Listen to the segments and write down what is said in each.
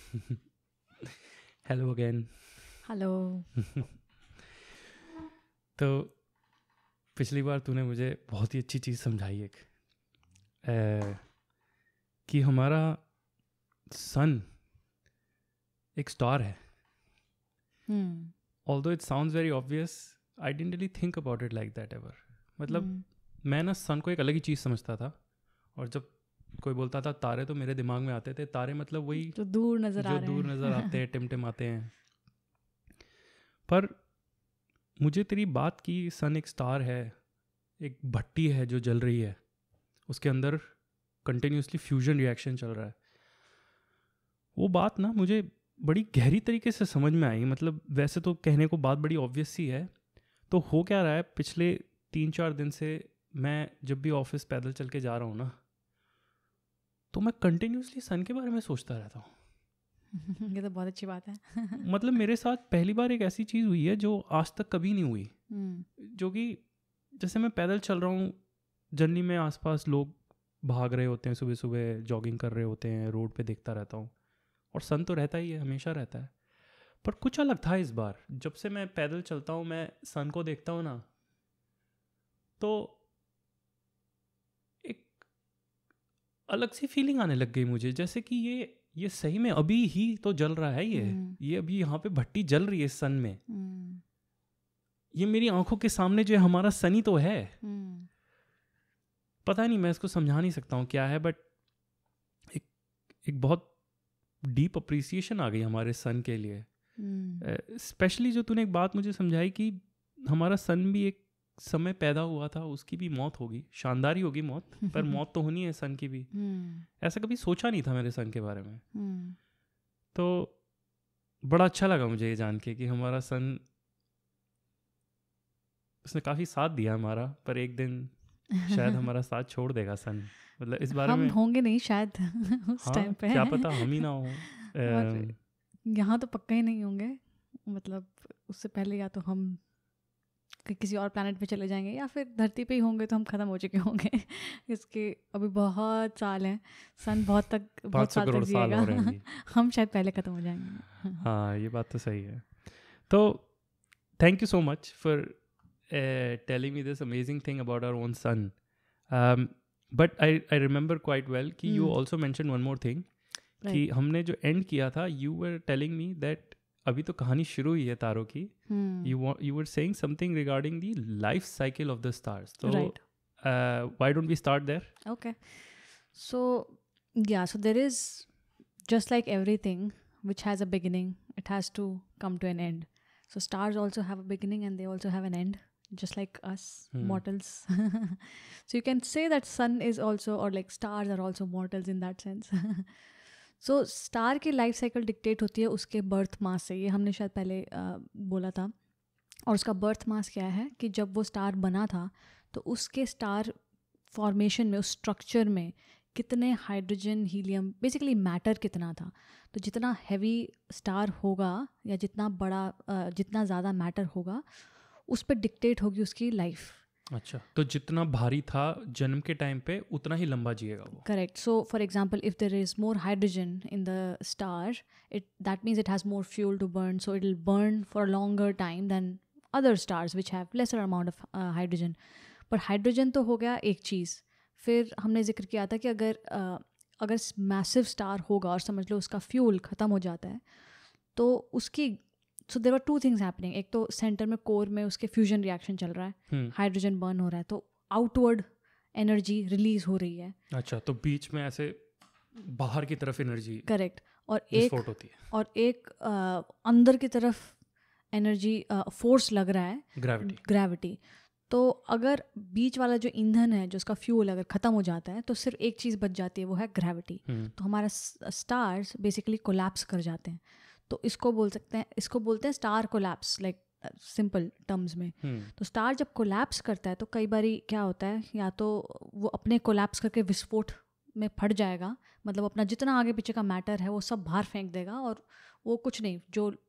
Hello again. Hello. तो पिछली बार तूने मुझे बहुत ही अच्छी चीज़ समझाई एक कि हमारा सन एक स्टार है। Although it sounds very obvious, I didn't really think about it like that ever. मतलब मैं ना सन को एक अलग ही चीज़ समझता था, और जब कोई बोलता था तारे, तो मेरे दिमाग में आते थे तारे मतलब वही जो दूर नजर आते हैं, टिमटिम आते हैं। पर मुझे तेरी बात की सन एक स्टार है, एक भट्टी है जो जल रही है, उसके अंदर कंटिन्यूसली फ्यूजन रिएक्शन चल रहा है, वो बात ना मुझे बड़ी गहरी तरीके से समझ में आई। मतलब वैसे तो कहने को बात बड़ी ऑब्वियस सी है। तो हो क्या रहा है, पिछले 3-4 दिन से मैं जब भी ऑफिस पैदल चल के जा रहा हूँ ना, तो मैं कंटिन्यूसली सन के बारे में सोचता रहता हूँ। ये तो बहुत अच्छी बात है। मतलब मेरे साथ पहली बार एक ऐसी चीज़ हुई है जो आज तक कभी नहीं हुई। जो कि जैसे मैं पैदल चल रहा हूँ, जर्नी में आसपास लोग भाग रहे होते हैं, सुबह सुबह जॉगिंग कर रहे होते हैं, रोड पे देखता रहता हूँ, और सन तो रहता ही है, हमेशा रहता है। पर कुछ अलग था इस बार, जब से मैं पैदल चलता हूँ, मैं सन को देखता हूँ ना, तो एक अलग सी फीलिंग आने लग गई मुझे, जैसे कि ये सही में अभी ही तो जल रहा है। ये अभी यहाँ पे भट्टी जल रही है सन में। ये मेरी आंखों के सामने जो है हमारा सनी तो है। पता नहीं, मैं इसको समझा नहीं सकता हूँ क्या है, बट एक बहुत डीप अप्रिसिएशन आ गई हमारे सन के लिए। स्पेशली जो तूने एक बात मुझे समझाई कि हमारा सन भी एक समय पैदा हुआ था, उसकी भी मौत होगी, शानदार ही होगी मौत, पर मौत तो होनी है सन की भी। ऐसा कभी सोचा नहीं था मेरे सन के बारे में। तो बड़ा अच्छा लगा मुझे ये जान के कि हमारा सन, उसने काफ़ी साथ दिया हमारा, पर एक दिन शायद हमारा साथ छोड़ देगा सन। मतलब इस बारे हम में होंगे नहीं शायद उस टाइम पे, क्या पता हम ही ना हो। और यहाँ तो पक्का ही नहीं होंगे। मतलब उससे पहले या तो हम किसी और प्लैनेट पे चले जाएंगे, या फिर धरती पे ही होंगे तो हम ख़त्म हो चुके होंगे। इसके अभी बहुत साल हैं, सन बहुत साल तक जिएगा। हम शायद पहले ख़त्म हो जाएंगे। हाँ, ये बात तो सही है। तो thank you so much for telling me this amazing thing about our own sun. But I remember quite well कि you also mentioned one more thing, कि हमने जो end किया था, you were telling me that अभी तो कहानी शुरू हुई है तारों की. You were saying something regarding the life cycle of the stars. So why don't we start there? Okay. So so there is, just like everything which has a beginning, it has to come to an end. So stars also have a beginning and they also have an end, just like us mortals. So you can say that sun is also, or like stars are also mortals in that sense. So star की life cycle dictate होती है उसके birth मास से, ये हमने शायद पहले बोला था। और उसका बर्थ मास क्या है कि जब वो स्टार बना था तो उसके स्टार फॉर्मेशन में, उस स्ट्रक्चर में कितने हाइड्रोजन, हीलियम, बेसिकली मैटर कितना था। तो जितना हैवी स्टार होगा या जितना बड़ा, जितना ज़्यादा मैटर होगा, उस पर डिक्टेट होगी उसकी लाइफ। अच्छा, तो जितना भारी था जन्म के टाइम पे उतना ही लंबा जिएगा वो। Correct. So for example, if there is more hydrogen in the star, that means it has more fuel to burn, so it will burn for longer time then other stars which have lesser amount of hydrogen. पर hydrogen तो हो गया एक चीज़। फिर हमने जिक्र किया था कि अगर मैसिव स्टार होगा और समझ लो उसका फ्यूल ख़त्म हो जाता है, तो उसकी, so there are two things happening. एक तो सेंटर में, कोर में उसके फ्यूजन रिएक्शन चल रहा है, हाइड्रोजन बर्न हो रहा है, तो आउटवर्ड एनर्जी रिलीज हो रही है। अच्छा, तो बीच में ऐसे बाहर की तरफ एनर्जी, करेक्ट, और एक अंदर की तरफ एनर्जी, फोर्स लग रहा है, ग्रेविटी। तो अगर बीच वाला जो ईंधन है, जो उसका फ्यूल अगर ख़त्म हो जाता है, तो सिर्फ एक चीज़ बच जाती है, वो है ग्रेविटी। तो हमारा स्टार्स बेसिकली कोलैप्स कर जाते हैं। तो इसको बोलते हैं star collapse, like simple terms में। तो स्टार जब कोलैप्स करता है तो कई बारी क्या होता है, या तो वो अपने कोलैप्स करके विस्फोट में फट जाएगा, मतलब अपना जितना आगे पीछे का मैटर है वो सब बाहर फेंक देगा, और वो कुछ नहीं,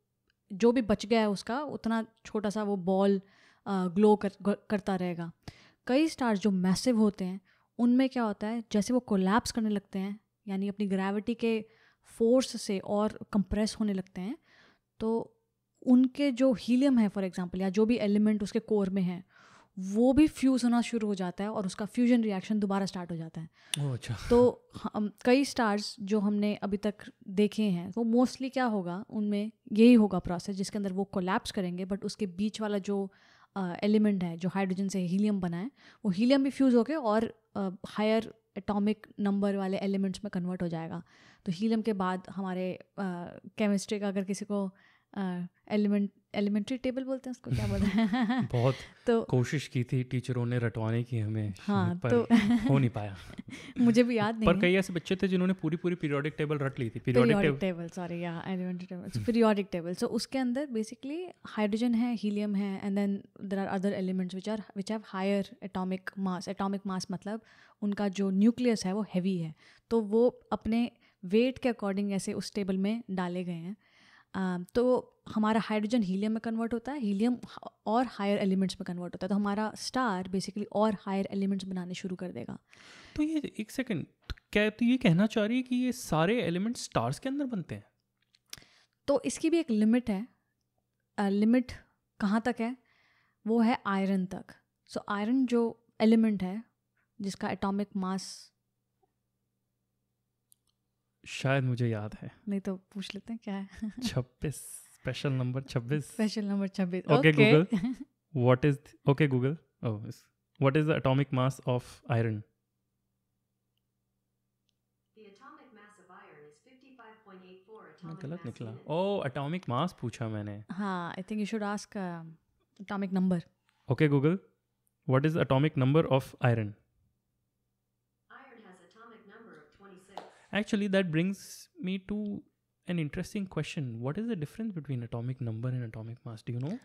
जो भी बच गया है उसका उतना छोटा सा वो बॉल ग्लो करता रहेगा। कई स्टार्स जो मैसिव होते हैं उनमें क्या होता है, जैसे वो कोलैप्स करने लगते हैं, यानी अपनी ग्रेविटी के फोर्स से और कंप्रेस होने लगते हैं, तो उनके जो हीलियम है फॉर एग्जांपल, या जो भी एलिमेंट उसके कोर में है, वो भी फ्यूज़ होना शुरू हो जाता है और उसका फ्यूजन रिएक्शन दोबारा स्टार्ट हो जाता है. ओह अच्छा. तो कई स्टार्स जो हमने अभी तक देखे हैं, वो मोस्टली क्या होगा, उनमें यही होगा प्रोसेस जिसके अंदर वो कोलैप्स करेंगे, बट उसके बीच वाला जो एलिमेंट है जो हाइड्रोजन से हीलियम बना है, वो हीलियम भी फ्यूज़ होके और हायर एटॉमिक नंबर वाले एलिमेंट्स में कन्वर्ट हो जाएगा. तो हीलियम के बाद हमारे केमिस्ट्री का अगर किसी को एलिमेंट्री टेबल बोलते हैं उसको, क्या बोलते हैं बहुत तो कोशिश की थी टीचरों ने रटवाने की हमें, हाँ, पर तो हो नहीं पाया. मुझे भी याद नहीं पर है. कई ऐसे बच्चे थे जिन्होंने पूरी पीरियोडिक टेबल रट ली थी. पीरियोडिक टेबल, सॉरी, या elementary table, periodic table. So उसके अंदर बेसिकली हाइड्रोजन है, हीलियम है, and then there are other elements which have higher atomic mass. Atomic mass मतलब उनका जो न्यूक्लियस है वो हैवी है, तो वो अपने वेट के अकॉर्डिंग ऐसे उस टेबल में डाले गए हैं. तो हमारा हाइड्रोजन हीलियम में कन्वर्ट होता है, हीलियम और हायर एलिमेंट्स में कन्वर्ट होता है, तो हमारा स्टार बेसिकली और हायर एलिमेंट्स बनाने शुरू कर देगा. तो ये एक सेकंड, क्या तो ये कहना चाह रही है कि ये सारे एलिमेंट स्टार्स के अंदर बनते हैं? तो इसकी भी एक लिमिट है. लिमिट कहाँ तक है? वो है आयरन तक. सो आयरन जो एलिमेंट है जिसका एटॉमिक मास, शायद मुझे याद है, नहीं तो पूछ लेते हैं क्या है. 26, special number 26. Special number 26. Okay, Google. What is okay Google? Oh, what is the atomic mass of iron? The atomic mass of iron is 55.84 atomic गलत mass निकला. units. Oh, atomic mass पूछा मैंने. हाँ, I think you should ask atomic number. Okay, Google. What is the atomic number of iron? Iron has atomic number of 26. Actually, that brings me to an interesting question. What is the difference between atomic number and atomic mass? Do you know?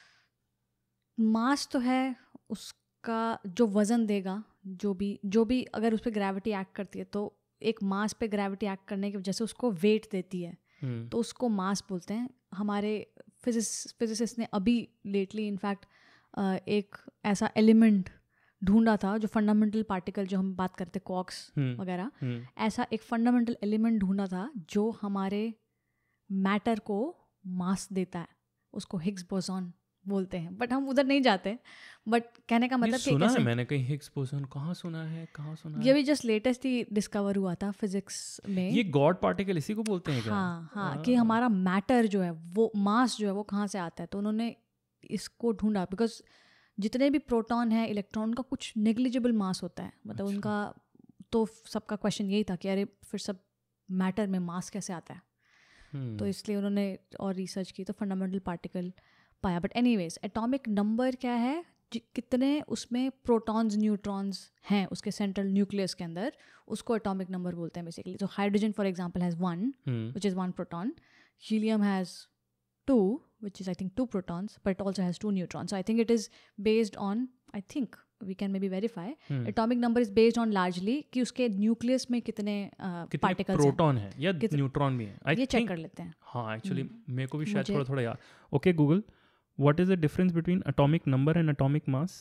Mass तो है उसका जो वज़न देगा, जो भी अगर उस पर ग्रेविटी एक्ट करती है, तो एक मास पे ग्रेविटी एक्ट करने की वजह से उसको वेट देती है, तो उसको मास बोलते हैं. हमारे फिजिसिस्ट ने अभी लेटली इनफैक्ट एक ऐसा एलिमेंट ढूंढा था जो फंडामेंटल पार्टिकल, जो हम बात करते क्वार्क्स वगैरह, ऐसा एक फंडामेंटल एलिमेंट ढूंढा था जो हमारे मैटर को मास देता है. उसको हिग्स बोसॉन बोलते हैं, बट हम उधर नहीं जाते. बट कहने का मतलब सुना है मैंने कहीं हिग्स बोसॉन. कहाँ सुना है? ये भी जस्ट लेटेस्ट ही डिस्कवर हुआ था फिजिक्स में. ये गॉड पार्टिकल इसी को बोलते हैं क्या? हाँ, कि हमारा मैटर जो है, वो मास जो है वो कहाँ से आता है. तो उन्होंने इसको ढूंढा, बिकॉज जितने भी प्रोटॉन है, इलेक्ट्रॉन का कुछ नेग्लिजिबल मास होता है, मतलब उनका. तो सबका क्वेश्चन यही था कि अरे फिर सब मैटर में मास कैसे आता है. तो इसलिए उन्होंने और रिसर्च की, तो फंडामेंटल पार्टिकल पाया. बट एनीवेज, एटॉमिक नंबर क्या है, कितने उसमें प्रोटॉन्स न्यूट्रॉन्स हैं उसके सेंट्रल न्यूक्लियस के अंदर, उसको एटॉमिक नंबर बोलते हैं बेसिकली. तो hydrogen for example has 1 which is 1 proton. Helium has 2, which is I think 2 protons, but it also has 2 neutrons. So I think it is based on, I think we can maybe verify, atomic number is based on largely कि उसके nucleus में कितने particles हैं, proton है या neutron भी है. ये चेक कर लेते हैं. हाँ, एक्चुअली मेरे को भी शायद थोड़ा याद. Okay Google, what is the difference between atomic number and atomic mass?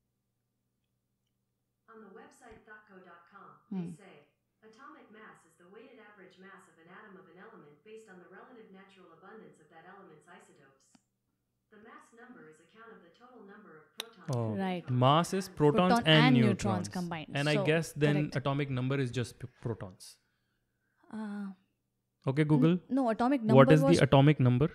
On the website .co.com, they say, atomic mass is the weighted average mass of an atom of an element based on the relative natural abundance of that element's isotopes. The mass number is a count of the total number of protons. Oh, right. Mass is protons and neutrons combined. And so, I guess then correct. atomic number is just protons. Okay, Google. No, atomic number what is the atomic number?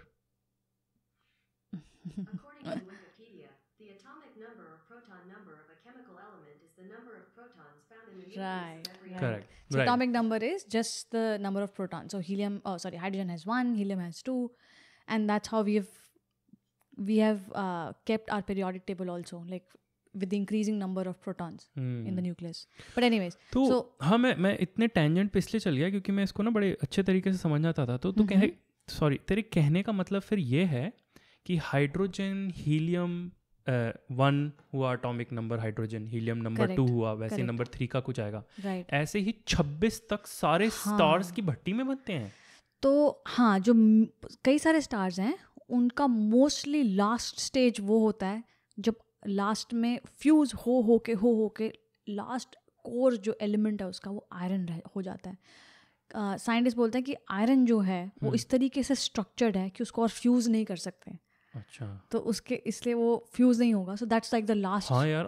According to Wikipedia, the atomic number or proton number of a chemical element is the number of protons found in the nucleus Right, of every Correct. element. So atomic number is just the number of protons. So hydrogen has 1, helium has 2, and that's how we have kept our periodic table also, like with the increasing number of protons in the nucleus. But anyways, तो हाँ, मैं इतने tangent पे इसलिए चल गया क्योंकि मैं इसको ना बड़े अच्छे तरीके से समझना चाहता था. तो तेरे कहने का मतलब फिर ये है कि हाइड्रोजन, हीलियम 1 हुआ atomic number, hydrogen, helium number 2 हुआ, वैसे नंबर 3 का कुछ आएगा. ऐसे ही 26 तक सारे स्टार्स की भट्टी में बनते हैं. तो हाँ, जो कई सारे स्टार्स हैं उनका मोस्टली लास्ट स्टेज वो होता है जब लास्ट में फ्यूज हो के लास्ट कोर जो एलिमेंट है उसका वो आयरन हो जाता है. साइंटिस्ट बोलते हैं कि आयरन जो है वो इस तरीके से स्ट्रक्चर्ड है कि उसको और फ्यूज़ नहीं कर सकते. अच्छा. तो उसके इसलिए वो फ्यूज़ नहीं होगा. So that's like the last. हाँ यार,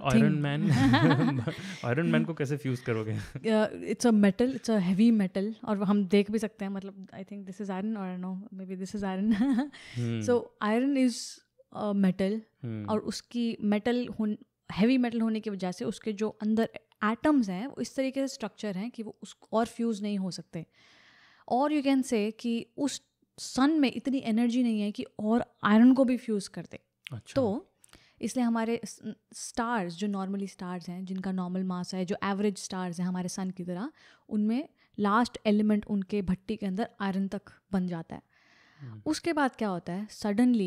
आयरन मैन को कैसे फ्यूज करोगे? It's a metal, it's a heavy metal, और हम देख भी सकते हैं, मतलब I think this is iron, और no maybe this is iron. So iron is metal, और उसकी मेटल हैवी मेटल होने की वजह से उसके जो अंदर एटम्स हैं वो इस तरीके से स्ट्रक्चर हैं कि वो उस और फ्यूज़ नहीं हो सकते. और यू कैन से कि उस सन में इतनी एनर्जी नहीं है कि और आयरन को भी फ्यूज़ कर दे. अच्छा. तो इसलिए हमारे स्टार्स जो नॉर्मली स्टार्स हैं, जिनका नॉर्मल मास है, जो एवरेज स्टार्स हैं हमारे सन की तरह, उनमें लास्ट एलिमेंट उनके भट्टी के अंदर आयरन तक बन जाता है. उसके बाद क्या होता है, सडनली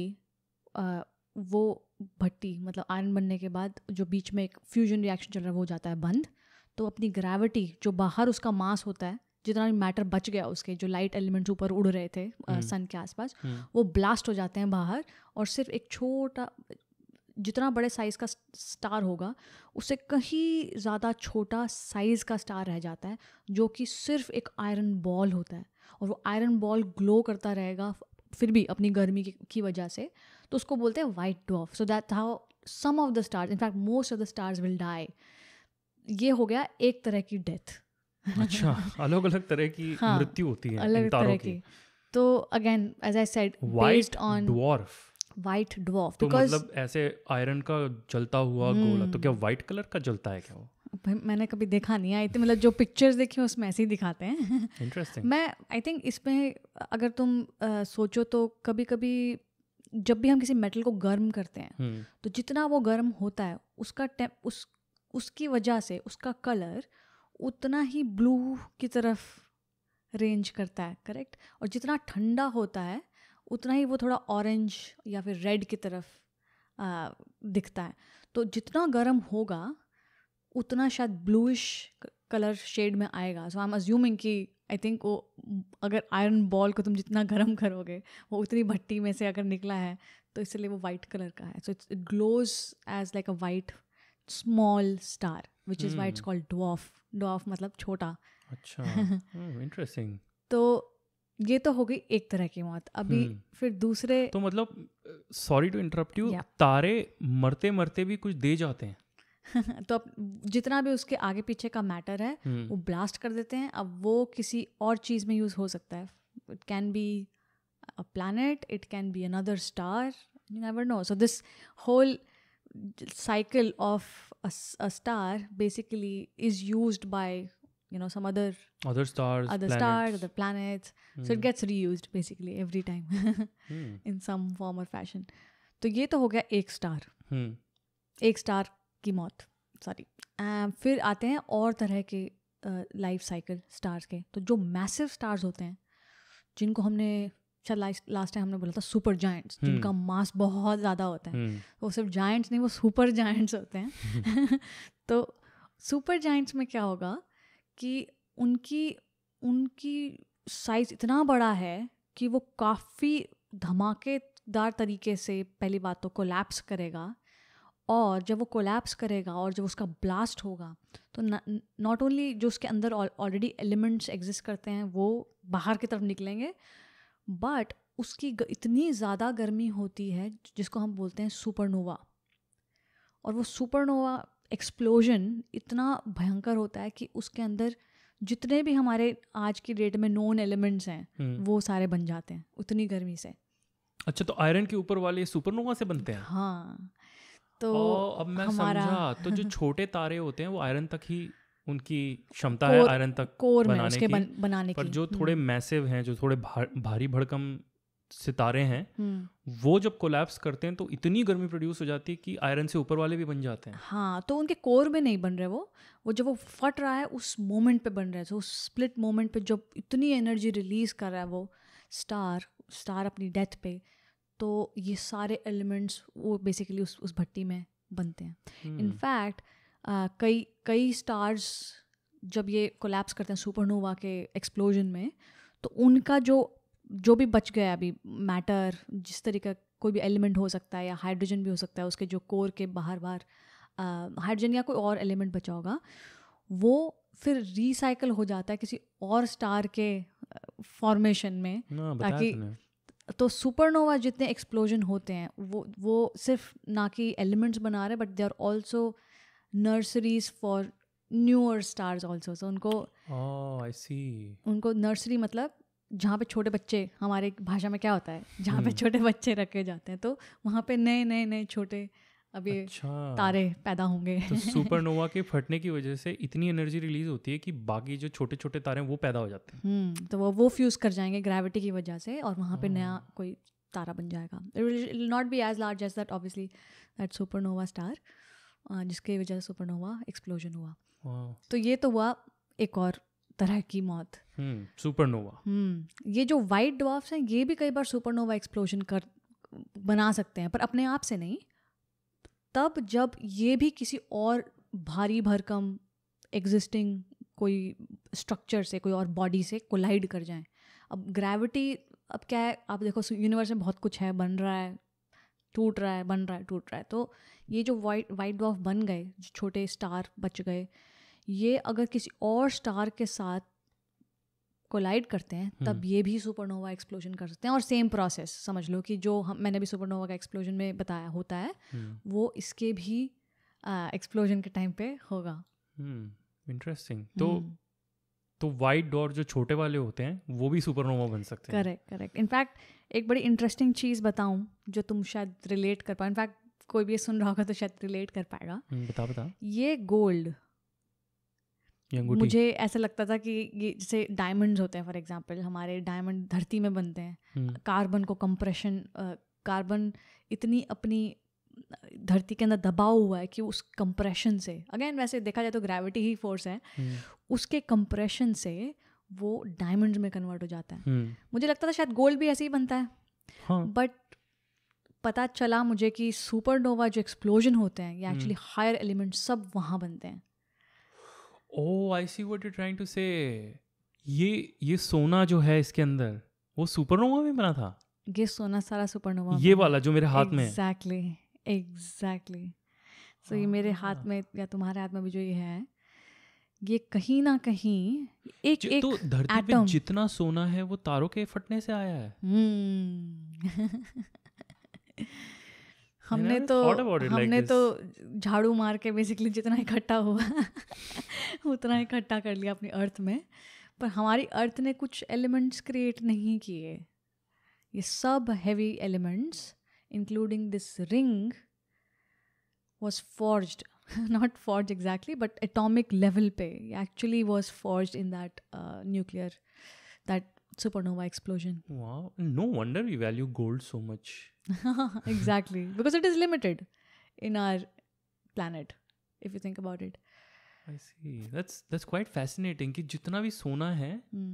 वो भट्टी मतलब आयरन बनने के बाद जो बीच में एक फ्यूजन रिएक्शन चल रहा है वो हो जाता है बंद. तो अपनी ग्रेविटी जो बाहर उसका मास होता है, जितना भी मैटर बच गया उसके, जो लाइट एलिमेंट्स ऊपर उड़ रहे थे सन के आसपास, वो ब्लास्ट हो जाते हैं बाहर, और सिर्फ एक छोटा, जितना बड़े साइज़ का स्टार होगा उससे कहीं ज़्यादा छोटा साइज़ का स्टार रह जाता है, जो कि सिर्फ एक आयरन बॉल होता है. और वो आयरन बॉल ग्लो करता रहेगा फिर भी अपनी गर्मी की वजह से. तो उसको बोलते हैं white dwarf. So that how some of the stars, in fact most of the stars will die. ये हो गया एक तरह की डेथ. अच्छा, अलग अलग तरह की मृत्यु होती है अलग इन तारों तरह की. तो again as I said, based on dwarf. White dwarf, तो बिकॉज मतलब ऐसे आयरन का जलता हुआ गोला, तो क्या वाइट कलर का जलता है क्या वो? मैंने कभी देखा नहीं है, मतलब जो पिक्चर्स देखी उसमें ऐसे ही दिखाते हैं. इंटरेस्टिंग. मैं आई थिंक इसमें अगर तुम सोचो तो कभी कभी जब भी हम किसी मेटल को गर्म करते हैं, तो जितना वो गर्म होता है उसका उसकी वजह से उसका कलर उतना ही ब्लू की तरफ रेंज करता है, करेक्ट. और जितना ठंडा होता है उतना ही वो थोड़ा ऑरेंज या फिर रेड की तरफ दिखता है. तो जितना गर्म होगा उतना शायद ब्लूइश कलर शेड में आएगा. सो आई एम अज्यूमिंग कि आई थिंक वो अगर आयरन बॉल को तुम जितना गर्म करोगे वो उतनी भट्टी में से अगर निकला है तो इसलिए वो वाइट कलर का है. So it glows as like a white small star which is why it's called dwarf. Dwarf मतलब छोटा. अच्छा, इंटरेस्टिंग. तो ये तो हो गई एक तरह की मौत. अभी फिर दूसरे, तो मतलब sorry to interrupt you, Yeah. तारे मरते मरते भी कुछ दे जाते हैं. तो अब जितना भी उसके आगे पीछे का मैटर है वो ब्लास्ट कर देते हैं. अब वो किसी और चीज़ में यूज़ हो सकता है. It can be a planet, it can be another star, you never know. So this whole cycle of a star basically is used by some other stars, other planets. So it gets reused basically every time in some form or fashion. तो ये तो हो गया एक star. एक star की मौत, sorry. फिर आते हैं और तरह के लाइफ साइकिल स्टार्स के. तो जो मैसिव स्टार्स होते हैं, जिनको हमने लास्ट टाइम हमने बोला था सुपर जायंट्स, जिनका मास बहुत ज़्यादा होता है. वो सिर्फ जायंट्स नहीं, वो सुपर जायंट्स होते हैं. तो सुपर जायंट्स में क्या होगा कि उनकी साइज़ इतना बड़ा है कि वो काफ़ी धमाकेदार तरीके से पहली बात तो कोलैप्स करेगा. और जब वो कोलैप्स करेगा और जब उसका ब्लास्ट होगा तो नॉट ओनली जो उसके अंदर ऑलरेडी एलिमेंट्स एग्जिस्ट करते हैं वो बाहर की तरफ निकलेंगे, बट उसकी इतनी ज़्यादा गर्मी होती है जिसको हम बोलते हैं सुपरनोवा. और वो सुपरनोवा एक्सप्लोजन इतना भयंकर होता है कि उसके अंदर जितने भी हमारे आज की डेट में नोन एलिमेंट्स हैं वो सारे बन जाते हैं उतनी गर्मी से. अच्छा, तो आयरन के ऊपर वाले सुपरनोवा से बनते हैं? हाँ. तो अब मैं समझा. तो जो छोटे तारे होते हैं वो आयरन तक ही उनकी क्षमता है आयरन तक कोर में बनाने उसके की. बनाने पर की. जो थोड़े मैसिव हैं, जो थोड़े भारी भड़कम सितारे हैं, वो जब कोलैप्स करते हैं तो इतनी गर्मी प्रोड्यूस हो जाती है कि आयरन से ऊपर वाले भी बन जाते हैं. हाँ, तो उनके कोर में नहीं बन रहे वो जब वो फट रहा है उस मोमेंट पे बन रहा है. तो उस स्प्लिट मोमेंट पे जब इतनी एनर्जी रिलीज कर रहा है वो स्टार अपनी डेथ पे, तो ये सारे एलिमेंट्स वो बेसिकली उस भट्टी में बनते हैं. इनफैक्ट कई स्टार्स जब ये कोलैप्स करते हैं सुपरनोवा के एक्सप्लोजन में, तो उनका जो भी बच गया अभी मैटर, जिस तरीके का कोई भी एलिमेंट हो सकता है या हाइड्रोजन भी हो सकता है, उसके जो कोर के बाहर हाइड्रोजन या कोई और एलिमेंट बचा होगा, वो फिर रिसाइकल हो जाता है किसी और स्टार के फॉर्मेशन में, ताकि तो सुपरनोवा जितने एक्सप्लोजन होते हैं वो सिर्फ ना कि एलिमेंट्स बना रहे, but they are also nurseries for newer stars also. So उनको नर्सरी मतलब जहाँ पे छोटे बच्चे, हमारे भाषा में क्या होता है, जहाँ पे छोटे बच्चे रखे जाते हैं, तो वहाँ पे नए नए नए छोटे अभी तारे पैदा होंगे. तो सुपरनोवा के फटने की वजह से इतनी एनर्जी रिलीज होती है कि बाकी जो छोटे छोटे तारे हैं वो पैदा हो जाते हैं. तो वो फ्यूज़ कर जाएंगे ग्रेविटी की वजह से, और वहाँ पे नया कोई तारा बन जाएगा. It will not be as large as that obviously that supernova star, जिसकी वजह से सुपरनोवा एक्सप्लोजन हुआ. तो ये तो हुआ एक और तरह की मौत, सुपरनोवा. ये जो वाइट ड्वार्फ्स हैं ये भी कई बार सुपरनोवा एक्सप्लोजन बना सकते हैं, पर अपने आप से नहीं. तब जब ये भी किसी और भारी भरकम एग्जिस्टिंग कोई स्ट्रक्चर से, कोई और बॉडी से कोलाइड कर जाएं. अब ग्रेविटी, अब क्या है, आप देखो यूनिवर्स में बहुत कुछ है, बन रहा है, टूट रहा है, बन रहा है, टूट रहा है. तो ये जो वाइट ड्वार्फ बन गए, जो छोटे स्टार बच गए, ये अगर किसी और स्टार के साथ कोलाइड करते हैं तब ये भी सुपरनोवा एक्सप्लोजन कर सकते हैं. और सेम प्रोसेस समझ लो कि जो मैंने भी सुपरनोवा का एक्सप्लोजन में बताया होता है, वो इसके भी एक्सप्लोजन के टाइम पे होगा. इंटरेस्टिंग. तो वाइट डॉट जो छोटे वाले होते हैं वो भी सुपरनोवा बन सकते हैं. करेक्ट. इनफैक्ट एक बड़ी इंटरेस्टिंग चीज़ बताऊं जो तुम शायद रिलेट कर पाओ, इनफैक्ट कोई भी सुन रहा होगा तो शायद रिलेट कर पाएगा. बता. ये गोल्ड, मुझे ऐसा लगता था कि ये जैसे डायमंड्स होते हैं, फॉर एग्जांपल हमारे डायमंड धरती में बनते हैं. कार्बन को कंप्रेशन, कार्बन इतनी अपनी धरती के अंदर दबा हुआ है कि उस कंप्रेशन से, अगेन वैसे देखा जाए तो ग्रेविटी ही फोर्स है, उसके कंप्रेशन से वो डायमंड्स में कन्वर्ट हो जाता है. मुझे लगता था शायद गोल्ड भी ऐसे ही बनता है, बट पता चला मुझे कि सुपरनोवा जो एक्सप्लोजन होते हैं ये एक्चुअली हायर एलिमेंट्स सब वहाँ बनते हैं. Oh, I see what you're trying to say. ये सोना जो है इसके अंदर वो सुपरनोवा में बना था. ये सोना सारा सुपरनोवा, ये वाला जो मेरे हाथ में है. एग्जैक्टली. सो ये मेरे हाथ में या तुम्हारे हाथ में भी जो ये है, ये कहीं ना कहीं एक तो धरती पे जितना सोना है वो तारों के फटने से आया है. हमने तो झाड़ू मार के बेसिकली जितना इकट्ठा हुआ उतना इकट्ठा कर लिया अपनी अर्थ में, पर हमारी अर्थ ने कुछ एलिमेंट्स क्रिएट नहीं किए. ये सब heavy elements including this ring was forged, not forged exactly, but atomic level पे actually was forged in that that supernova explosion. Wow, no wonder we value gold so much. Exactly, because it is limited in our planet, if you think about it. I see. That's quite fascinating कि जितना भी सोना है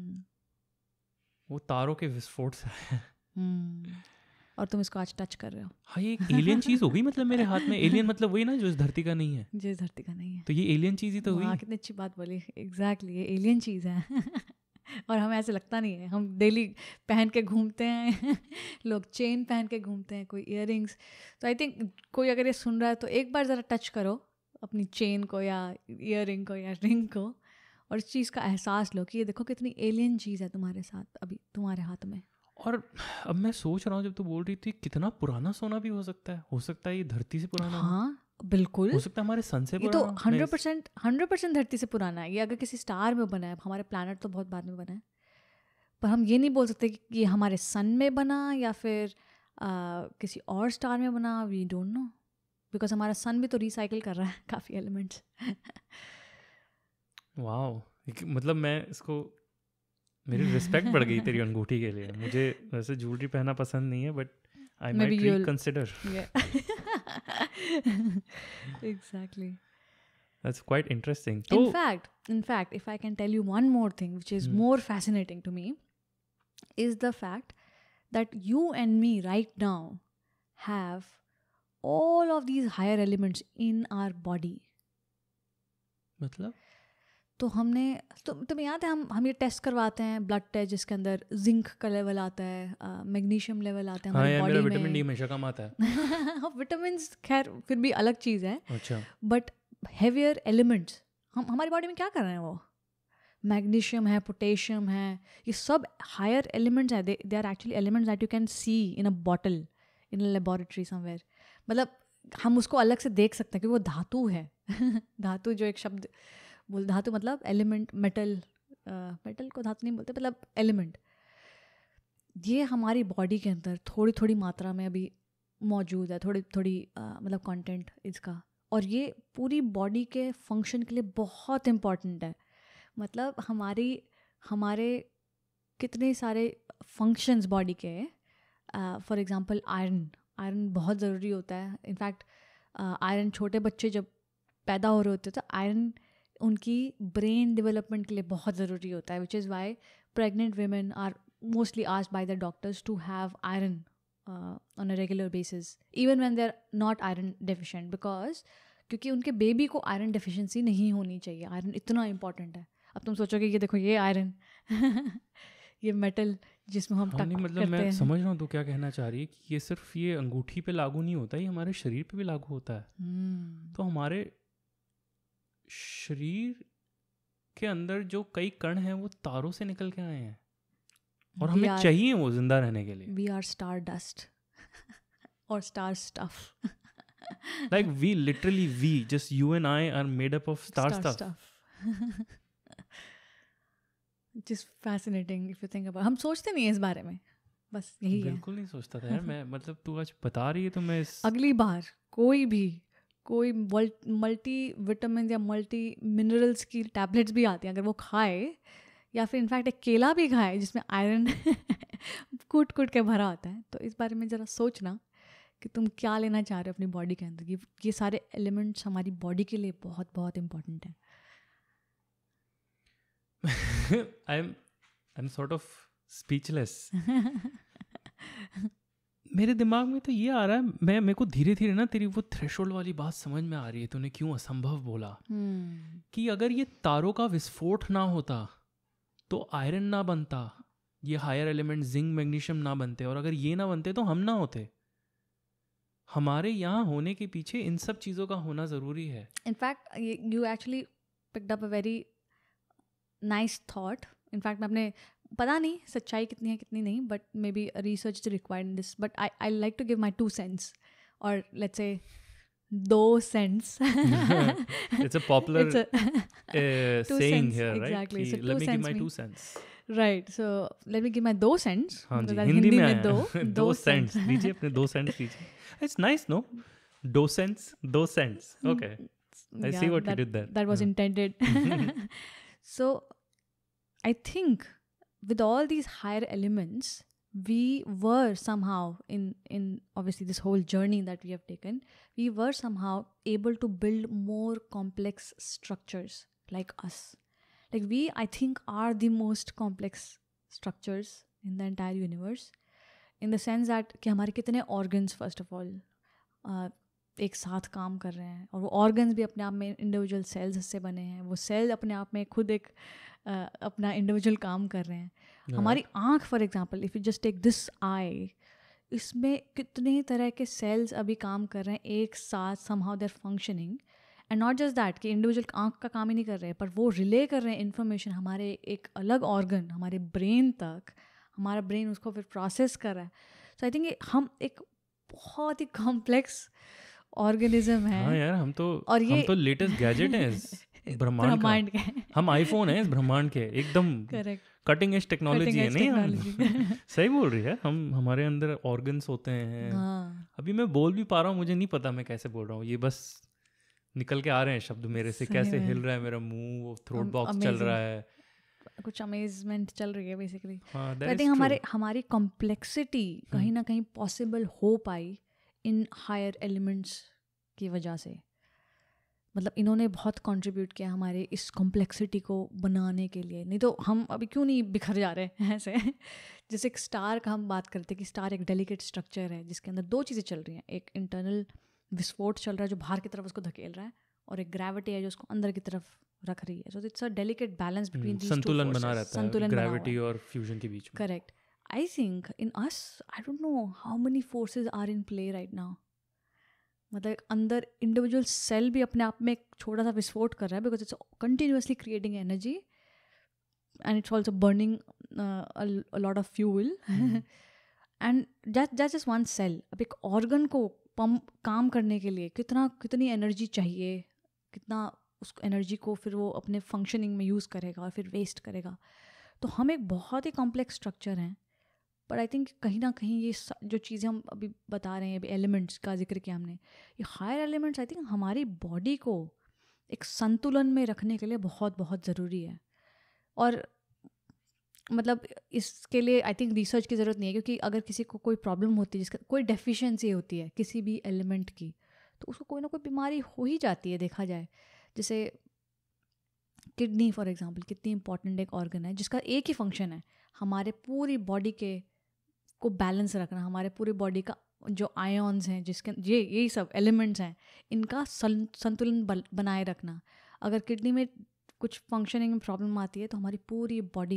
वो तारों के विस्फोट से है. और तुम इसको आज टच कर रहे हो. हाँ, ये एक एलियन चीज हो गई मतलब मेरे हाथ में. एलियन मतलब वही ना जो इस धरती का नहीं है. जो इस धरती का नहीं है, तो ये एलियन चीज ही तो हुई. कितनी अच्छी बात बोली. एग्जैक्टली, ये एलियन चीज़ है. और हमें ऐसे लगता नहीं है. हम डेली पहन के घूमते हैं लोग चेन पहन के घूमते हैं, कोई इयररिंग्स. तो आई थिंक कोई अगर ये सुन रहा है तो एक बार ज़रा टच करो अपनी चेन को या इयररिंग को या रिंग को, और इस चीज़ का एहसास लो कि ये देखो कितनी एलियन चीज़ है तुम्हारे साथ अभी तुम्हारे हाथ में. और अब मैं सोच रहा हूँ जब तू बोल रही थी कितना पुराना सोना भी हो सकता है ये धरती से पुराना. हाँ बिल्कुल हो सकता है हमारे सन से पुराना. ये तो 100% धरती से पुराना है. ये अगर किसी स्टार में बना है, हमारे प्लैनेट तो बहुत बाद में बना है, पर हम ये नहीं बोल सकते कि ये हमारे सन में बना या फिर किसी और स्टार में बना. वी डोंट नो, बिकॉज हमारा सन भी तो रिसाइकिल कर रहा है काफ़ी एलिमेंट्स. वाओ, मतलब मैं इसको, मेरी रिस्पेक्ट बढ़ गई तेरी अंगूठी के लिए. मुझे वैसे ज्वेलरी पहनना पसंद नहीं है, but I might reconsider. Exactly. That's quite interesting. In fact, if I can tell you one more thing which is more fascinating to me, is the fact that you and me right now have all of these higher elements in our body. मतलब तो हमने तुम्हें याद है हम ये test करवाते हैं, ब्लड टेस्ट, जिसके अंदर जिंक का लेवल आता है, मैग्नीशियम लेवल आता है हमारी बॉडी में. विटामिन डी हमेशा कम आता है. विटामिन्स खैर फिर भी अलग चीज़ है. अच्छा. बट हेवियर एलिमेंट्स हमारी बॉडी में क्या कर रहे हैं वो? मैग्नीशियम है, पोटेशियम है, ये सब हायर एलिमेंट्स है. They are actually elements that you can see in a bottle in a laboratory somewhere. मतलब हम उसको अलग से देख सकते हैं कि वो धातु है. धातु जो एक शब्द बोल, धातु मतलब एलिमेंट, मेटल. मेटल को धातु नहीं बोलते, मतलब एलिमेंट. ये हमारी बॉडी के अंदर थोड़ी थोड़ी मात्रा में अभी मौजूद है, थोड़ी थोड़ी मतलब कंटेंट इसका. और ये पूरी बॉडी के फंक्शन के लिए बहुत इम्पॉर्टेंट है. मतलब हमारे कितने सारे फंक्शंस बॉडी के. फॉर एग्जांपल आयरन बहुत ज़रूरी होता है. इनफैक्ट आयरन छोटे बच्चे जब पैदा हो रहे होते हैं तो आयरन उनकी ब्रेन डेवलपमेंट के लिए बहुत ज़रूरी होता है, which is why pregnant women are mostly asked by the doctors to have iron on a regular basis even when they're not iron deficient, because क्योंकि उनके बेबी को आयरन डेफिशिएंसी नहीं होनी चाहिए. आयरन इतना इंपॉर्टेंट है. अब तुम सोचोगे ये देखो ये आयरन ये मेटल जिसमें हम हाँ, नहीं टक मतलब करते मैं हैं. समझ रहा हूँ तू क्या कहना चाह रही है कि ये सिर्फ ये अंगूठी पे लागू नहीं होता, ये हमारे शरीर पे भी लागू होता है. तो हमारे शरीर के अंदर जो कई कण हैं वो तारों से निकल के आए हैं और We हमें are- चाहिए वो जिंदा रहने के लिए. We are star dust or star stuff. Like we just you and I are made up of star stuff. Which is fascinating if you think about. हम सोचते नहीं है इस बारे में, बस यही है. बिल्कुल नहीं सोचता था यार मैं. मतलब तू आज बता रही है तो मैं इस अगली बार कोई मल्टी विटामिन या मल्टी मिनरल्स की टैबलेट्स भी आती हैं, अगर वो खाए या फिर इनफैक्ट एक केला भी खाए जिसमें आयरन कूट के भरा होता है, तो इस बारे में ज़रा सोचना कि तुम क्या लेना चाह रहे हो अपनी बॉडी के अंदर. ये सारे एलिमेंट्स हमारी बॉडी के लिए बहुत बहुत इम्पोर्टेंट है. I'm sort of speechless. मेरे दिमाग में तो ये आ रहा है, मेरे को धीरे धीरे ना तेरी वो थ्रेशोल्ड वाली बात समझ में आ रही है. तूने क्यों असंभव बोला कि अगर ये तारों का विस्फोट ना होता तो आयरन ना बनता, ये हायर एलिमेंट जिंक मैग्नीशियम ना बनते, और अगर ये ना बनते तो हम ना होते. हमारे यहाँ होने के पीछे इन सब चीज़ों का होना ज़रूरी है. In fact you actually picked up a very nice thought. In fact मैं अपने, पता नहीं सच्चाई कितनी है कितनी नहीं, but maybe research is required in this, but I like to give my 2 cents और let's say 2 cents. It's a popular It's a 2 saying cents, here, right? exactly. कि So let 2 me give cents my mean- 2 cents. Right. So let me give my 2 cents. हाँ जी, मतलब हिंदी में दो आया. 2 cents दीजिए, अपने 2 cents दीजिए. It's nice, no? 2 cents, 2 cents. Okay. I see what you did there. That was Yeah. intended. So I think with all these higher elements, we were somehow in obviously this whole journey that we have taken, we were somehow able to build more complex structures like us. Like we, I think, are the most complex structures in the entire universe, in the sense that कि हमारे कितने organs first of all एक साथ काम कर रहे हैं, और वो organs भी अपने आप में इंडिविजुअल सेल्स से बने हैं. वो सेल अपने आप में खुद एक अपना इंडिविजुअल काम कर रहे हैं. हमारी आँख for example, if you just take this eye, इसमें कितने तरह के सेल्स अभी काम कर रहे हैं एक साथ, somehow they are functioning. And not just that कि इंडिविजुअल आँख का काम ही नहीं कर रहे हैं, पर वो रिले कर रहे हैं इन्फॉर्मेशन हमारे एक अलग ऑर्गन, हमारे ब्रेन तक. हमारा ब्रेन उसको फिर प्रोसेस कर रहा है. सो आई थिंक हम एक बहुत ही कॉम्प्लेक्स ऑर्गेनिज्म है. हाँ यार, हम तो लेटेस्ट गैजेट हैं इस ब्रह्मांड के. हम आईफोन हैं इस ब्रह्मांड के, एकदम करेक्ट. कटिंग एज टेक्नोलॉजी है. नहीं हम टेक्नोलॉजी. सही बोल रही है. हमारे अंदर ऑर्गन्स होते हैं. हाँ, अभी मैं बोल भी पा रहा हूँ, मुझे नहीं पता मैं कैसे बोल रहा हूँ. ये बस निकल के आ रहे हैं शब्द मेरे से. सही कैसे में. हिल रहा है मेरा मुंह, थ्रोट बॉक्स चल amazing. रहा है. कुछ अमेजमेंट चल रही है बेसिकली. हाँ, that I is think true. हमारी कॉम्प्लेक्सिटी कहीं ना कहीं पॉसिबल हो पाई इन हायर एलिमेंट्स की वजह से. मतलब इन्होंने बहुत कंट्रीब्यूट किया हमारे इस कॉम्प्लेक्सिटी को बनाने के लिए. नहीं तो हम अभी क्यों नहीं बिखर जा रहे हैं ऐसे. जैसे एक स्टार का हम बात करते हैं कि स्टार एक डेलिकेट स्ट्रक्चर है जिसके अंदर 2 चीज़ें चल रही हैं. एक इंटरनल विस्फोट चल रहा है जो बाहर की तरफ उसको धकेल रहा है, और एक ग्रेविटी है जो उसको अंदर की तरफ रख रही है. So it's a delicate balance between these two संतुलन फोर्सेस. बना रहता है ग्रेविटी और फ्यूजन के बीच में. Correct. I think in us, I don't know how many forces are in play right now. मतलब अंदर इंडिविजुअल सेल भी अपने आप में एक छोटा सा विस्फोट कर रहा है, because it's continuously creating energy. and it's also burning a lot of fuel. And that's just one cell. अब एक organ को पंप काम करने के लिए कितनी एनर्जी चाहिए, कितना उस एनर्जी को फिर वो अपने फंक्शनिंग में यूज़ करेगा और फिर वेस्ट करेगा. तो हम एक बहुत ही कॉम्प्लेक्स स्ट्रक्चर हैं. बट आई थिंक कहीं ना कहीं ये जो चीज़ें हम अभी बता रहे हैं, अभी एलिमेंट्स का जिक्र किया हमने, ये हायर एलिमेंट्स आई थिंक हमारी बॉडी को एक संतुलन में रखने के लिए बहुत बहुत ज़रूरी है. और मतलब इसके लिए आई थिंक रिसर्च की ज़रूरत नहीं है, क्योंकि अगर किसी को कोई प्रॉब्लम होती है, जिसका कोई डेफिशिएंसी होती है किसी भी एलिमेंट की, तो उसको कोई ना कोई बीमारी हो ही जाती है. देखा जाए जैसे किडनी फॉर एग्जांपल, कितनी इंपॉर्टेंट एक ऑर्गन है जिसका एक ही फंक्शन है, हमारे पूरी बॉडी को बैलेंस रखना, हमारे पूरी बॉडी का जो आयन्स हैं, जिसके यही सब एलिमेंट्स हैं, इनका संतुलन बनाए रखना. अगर किडनी में कुछ फंक्शनिंग में प्रॉब्लम आती है तो हमारी पूरी बॉडी,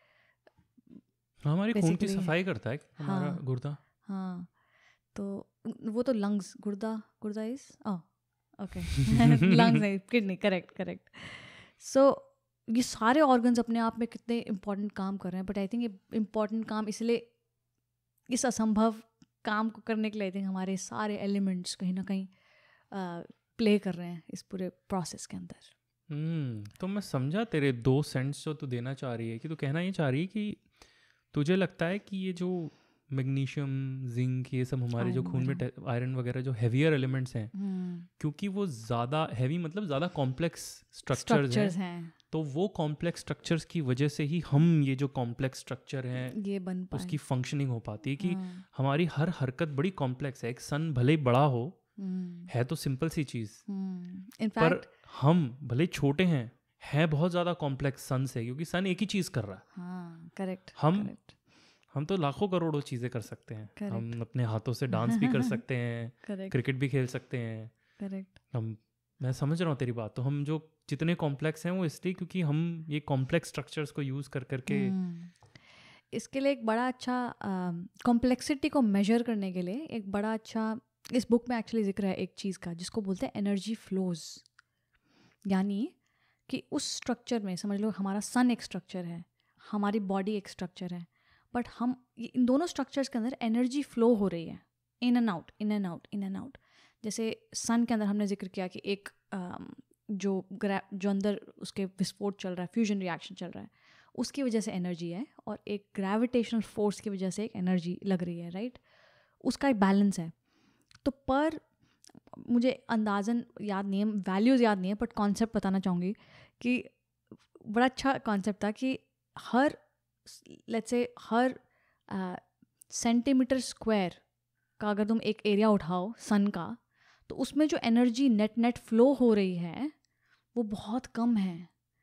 हमारी खून की सफाई करता है हमारा गुर्दा. हाँ, तो वो तो लंग्स, गुर्दा इज ओके लंग्स है, किडनी, करेक्ट. सो ये सारे ऑर्गन्स अपने आप में कितने इम्पोर्टेंट काम कर रहे हैं. बट आई थिंक ये इम्पोर्टेंट काम इसलिए, इस असंभव काम को करने के लिए आई थिंक हमारे सारे एलिमेंट्स कहीं ना कहीं प्ले कर रहे हैं इस पूरे प्रोसेस के अंदर. तो मैं समझा तेरे 2 सेंट्स जो तू देना चाह रही है, कि तू कहना ये चाह रही है कि तुझे लगता है कि ये जो मैग्नीशियम, जिंक, ये सब हमारे जो खून में आयरन वगैरह जो हैवियर एलिमेंट्स हैं, क्योंकि वो ज़्यादा हैवी मतलब ज़्यादा कॉम्प्लेक्स स्ट्रक्चर्स हैं, तो वो कॉम्प्लेक्स स्ट्रक्चर्स की वजह से ही हम ये जो कॉम्प्लेक्स स्ट्रक्चर हैं ये बन पाए, उसकी फंक्शनिंग हो पाती है. कि हमारी हर हरकत बड़ी कॉम्प्लेक्स है. एक सन भले ही बड़ा हो, है तो सिंपल सी चीज़, पर हम भले छोटे हैं, है बहुत ज़्यादा कॉम्प्लेक्स सन से, क्योंकि सन एक ही चीज़ कर रहा है. हाँ, करेक्ट. हम तो लाखों करोड़ों चीज़ें कर सकते हैं. हम अपने हाथों से डांस भी कर सकते हैं, क्रिकेट भी खेल सकते हैं. करेक्ट. मैं समझ रहा हूँ तेरी बात. तो हम जो जितने कॉम्प्लेक्स हैं वो इसलिए क्योंकि हम ये कॉम्प्लेक्स स्ट्रक्चर्स को यूज़ कर करके. इसके लिए एक बड़ा अच्छा कॉम्प्लेक्सिटी को मेजर करने के लिए एक बड़ा अच्छा इस बुक में एक्चुअली जिक्र है एक चीज़ का, जिसको बोलते हैं एनर्जी फ्लोज. यानी कि उस स्ट्रक्चर में समझ लो हमारा सन एक स्ट्रक्चर है, हमारी बॉडी एक स्ट्रक्चर है, बट हम इन दोनों स्ट्रक्चर्स के अंदर एनर्जी फ्लो हो रही है, in and out, in and out, in and out. जैसे सन के अंदर हमने जिक्र किया कि एक जो अंदर उसके विस्फोट चल रहा है, फ्यूजन रिएक्शन चल रहा है, उसकी वजह से एनर्जी है, और एक ग्रेविटेशनल फोर्स की वजह से एक एनर्जी लग रही है, राइट. उसका एक बैलेंस है. तो पर मुझे अंदाज़न याद नहीं है, वैल्यूज़ याद नहीं है, बट कॉन्सेप्ट बताना चाहूँगी कि बड़ा अच्छा कॉन्सेप्ट था कि हर let's say her centimetre square का अगर तुम एक एरिया उठाओ सन का, तो उसमें जो एनर्जी नेट फ्लो हो रही है वो बहुत कम है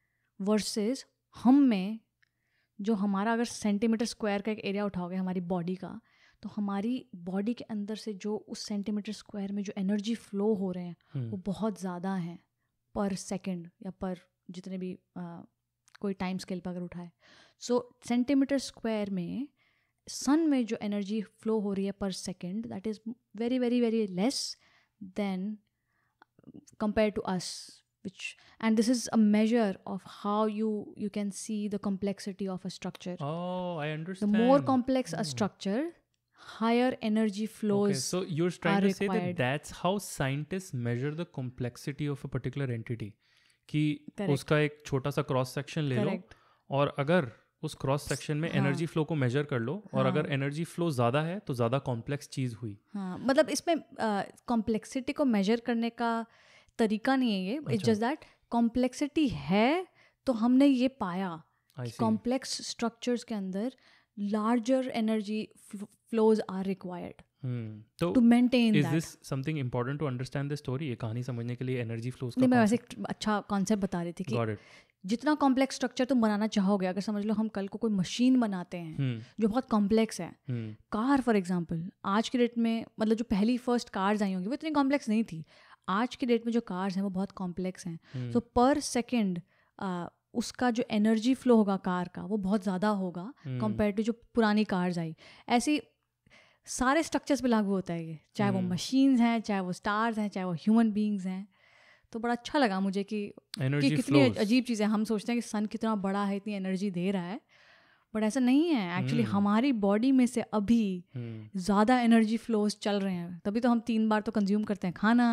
वर्सेस हम में जो हमारा, अगर सेंटीमीटर स्क्वायर का एक एरिया उठाओगे हमारी बॉडी का, तो हमारी बॉडी के अंदर से जो उस सेंटीमीटर स्क्वायर में जो एनर्जी फ्लो हो रहे हैं वो बहुत ज़्यादा हैं पर सेकंड, या पर जितने भी कोई टाइम स्केल पर अगर उठाए. सो सेंटीमीटर स्क्वायर में सन में जो एनर्जी फ्लो हो रही है per second, that is very very very less than compared to us, and this is a measure of how you can see the complexity of a structure. Oh, I understand. The more complex a structure, higher energy flows. Okay, so you're trying to say that that's how scientists measure the complexity of a particular entity. कि उसका एक छोटा सा cross section ले लो, और अगर उस cross section में एनर्जी फ्लो को मेजर कर लो, और अगर एनर्जी फ्लो ज़्यादा है तो ज़्यादा कॉम्प्लेक्स चीज़ हुई. हाँ, मतलब इसमें कॉम्प्लेक्सिटी को मेजर करने का तरीका नहीं है ये. इट्स जस्ट दैट कॉम्प्लेक्सिटी है, तो हमने ये पाया कॉम्प्लेक्स स्ट्रक्चर्स के अंदर larger energy flows are required to maintain that. Is this something important to understand the story? ये कहानी समझने के लिए एनर्जी फ्लोज का नहीं, मैं वैसे अच्छा कॉन्सेप्ट बता रही थी कि जितना कॉम्प्लेक्स स्ट्रक्चर तुम बनाना चाहोगे, अगर समझ लो हम कल को कोई मशीन बनाते हैं जो बहुत कॉम्प्लेक्स है, कार फॉर एग्जांपल, आज की डेट में मतलब जो पहली फर्स्ट कार्स आई होंगी वो इतनी कॉम्प्लेक्स नहीं थी. आज की डेट में जो कार्स हैं वो बहुत कॉम्प्लेक्स हैं. सो पर सेकेंड उसका जो एनर्जी फ्लो होगा कार का वो बहुत ज़्यादा होगा कंपेयर टू जो पुरानी कार्स आई. ऐसी सारे स्ट्रक्चर्स पे लागू होता है ये, चाहे वो मशीन्स हैं, चाहे वो स्टार्स हैं, चाहे वो ह्यूमन बीइंग्स हैं. तो बड़ा अच्छा लगा मुझे कि एनर्जी कितनी फ्लोज। अजीब चीज़ है। हम सोचते हैं कि सन कितना बड़ा है, इतनी एनर्जी दे रहा है, बट ऐसा नहीं है एक्चुअली। हमारी बॉडी में से अभी ज़्यादा एनर्जी फ्लोज चल रहे हैं, तभी तो हम 3 बार तो कंज्यूम करते हैं खाना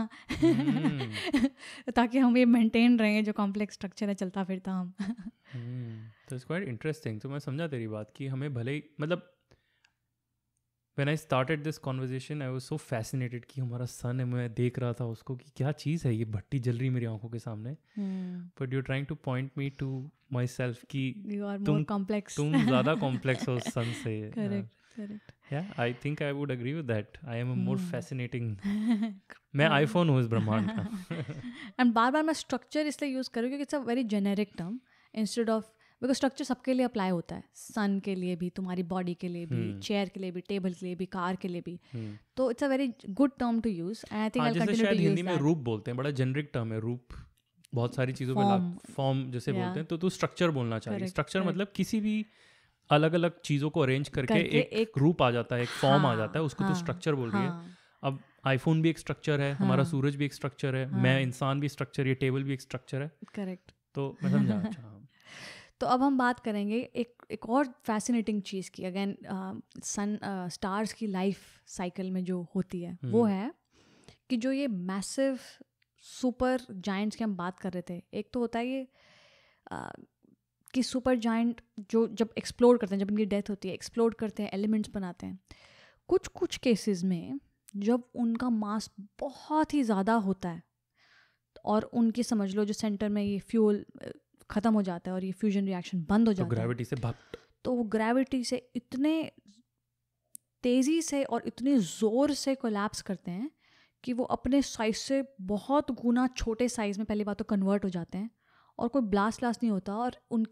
ताकि हम ये मेंटेन रहें जो कॉम्प्लेक्स स्ट्रक्चर है चलता फिरता हम। तो इट्स क्वाइट इंटरेस्टिंग। तो मैं समझा तेरी बात कि हमें भले ही मतलब when I started this conversation I was so fascinated कि हमारा सन है, मैं देख रहा था उसको कि क्या चीज़ है ये, भट्टी जल रही मेरी आंखों के सामने, but you trying to point me to my myself you are तुम मोर कॉम्प्लेक्स। तुम ज़्यादा कॉम्प्लेक्स हो सन से। Correct. Yeah, I think I would agree with that. I am a more fascinating. मैं आईफोन हूँ इस ब्रह्मांड का। एंड बार बार मैं स्ट्रक्चर इसलिए यूज़ करूँ क्योंकि it's a very generic term instead of, because structure सबके लिए अप्लाई होता है, सन के लिए भी, तुम्हारी बॉडी के लिए भी, चेयर के लिए भी, टेबल के लिए भी, कार के लिए भी। तो it's a very good term to use and I think I will continue to use Hindi में रूप बोलते हैं, बड़ा जेनरिक टर्म है रूप, बहुत सारी चीज़ों में फॉर्म जैसे बोलते हैं, तो तू स्ट्रक्चर बोलना चाहिए। स्ट्रक्चर मतलब किसी भी अलग अलग चीज़ों को अरेंज करके एक रूप आ जाता है, एक फॉर्म आ जाता है, उसको तो स्ट्रक्चर बोल रही है। अब आईफोन भी एक स्ट्रक्चर है, हमारा सूरज भी एक स्ट्रक्चर है, मैं इंसान भी स्ट्रक्चर, ये टेबल भी एक स्ट्रक्चर है। करेक्ट। तो मैं समझा। अच्छा, तो अब हम बात करेंगे एक और फैसिनेटिंग चीज़ की, अगेन सन स्टार्स की लाइफ साइकिल में जो होती है वो है कि जो ये मैसिव सुपर जायंट्स की हम बात कर रहे थे, एक तो होता है ये कि सुपर जायंट जो जब एक्सप्लोड करते हैं, जब इनकी डेथ होती है, एक्सप्लोड करते हैं, एलिमेंट्स बनाते हैं। कुछ केसेस में जब उनका मास बहुत ही ज़्यादा होता है और उनकी समझ लो जो सेंटर में ये फ्यूल ख़त्म हो जाता है और ये फ्यूजन रिएक्शन बंद हो जाता है, ग्रेविटी से तो वो ग्रेविटी से इतने तेज़ी से और इतनी ज़ोर से कोलैप्स करते हैं कि वो अपने साइज से बहुत गुना छोटे साइज़ में पहली बात तो कन्वर्ट हो जाते हैं, और कोई ब्लास्ट नहीं होता, और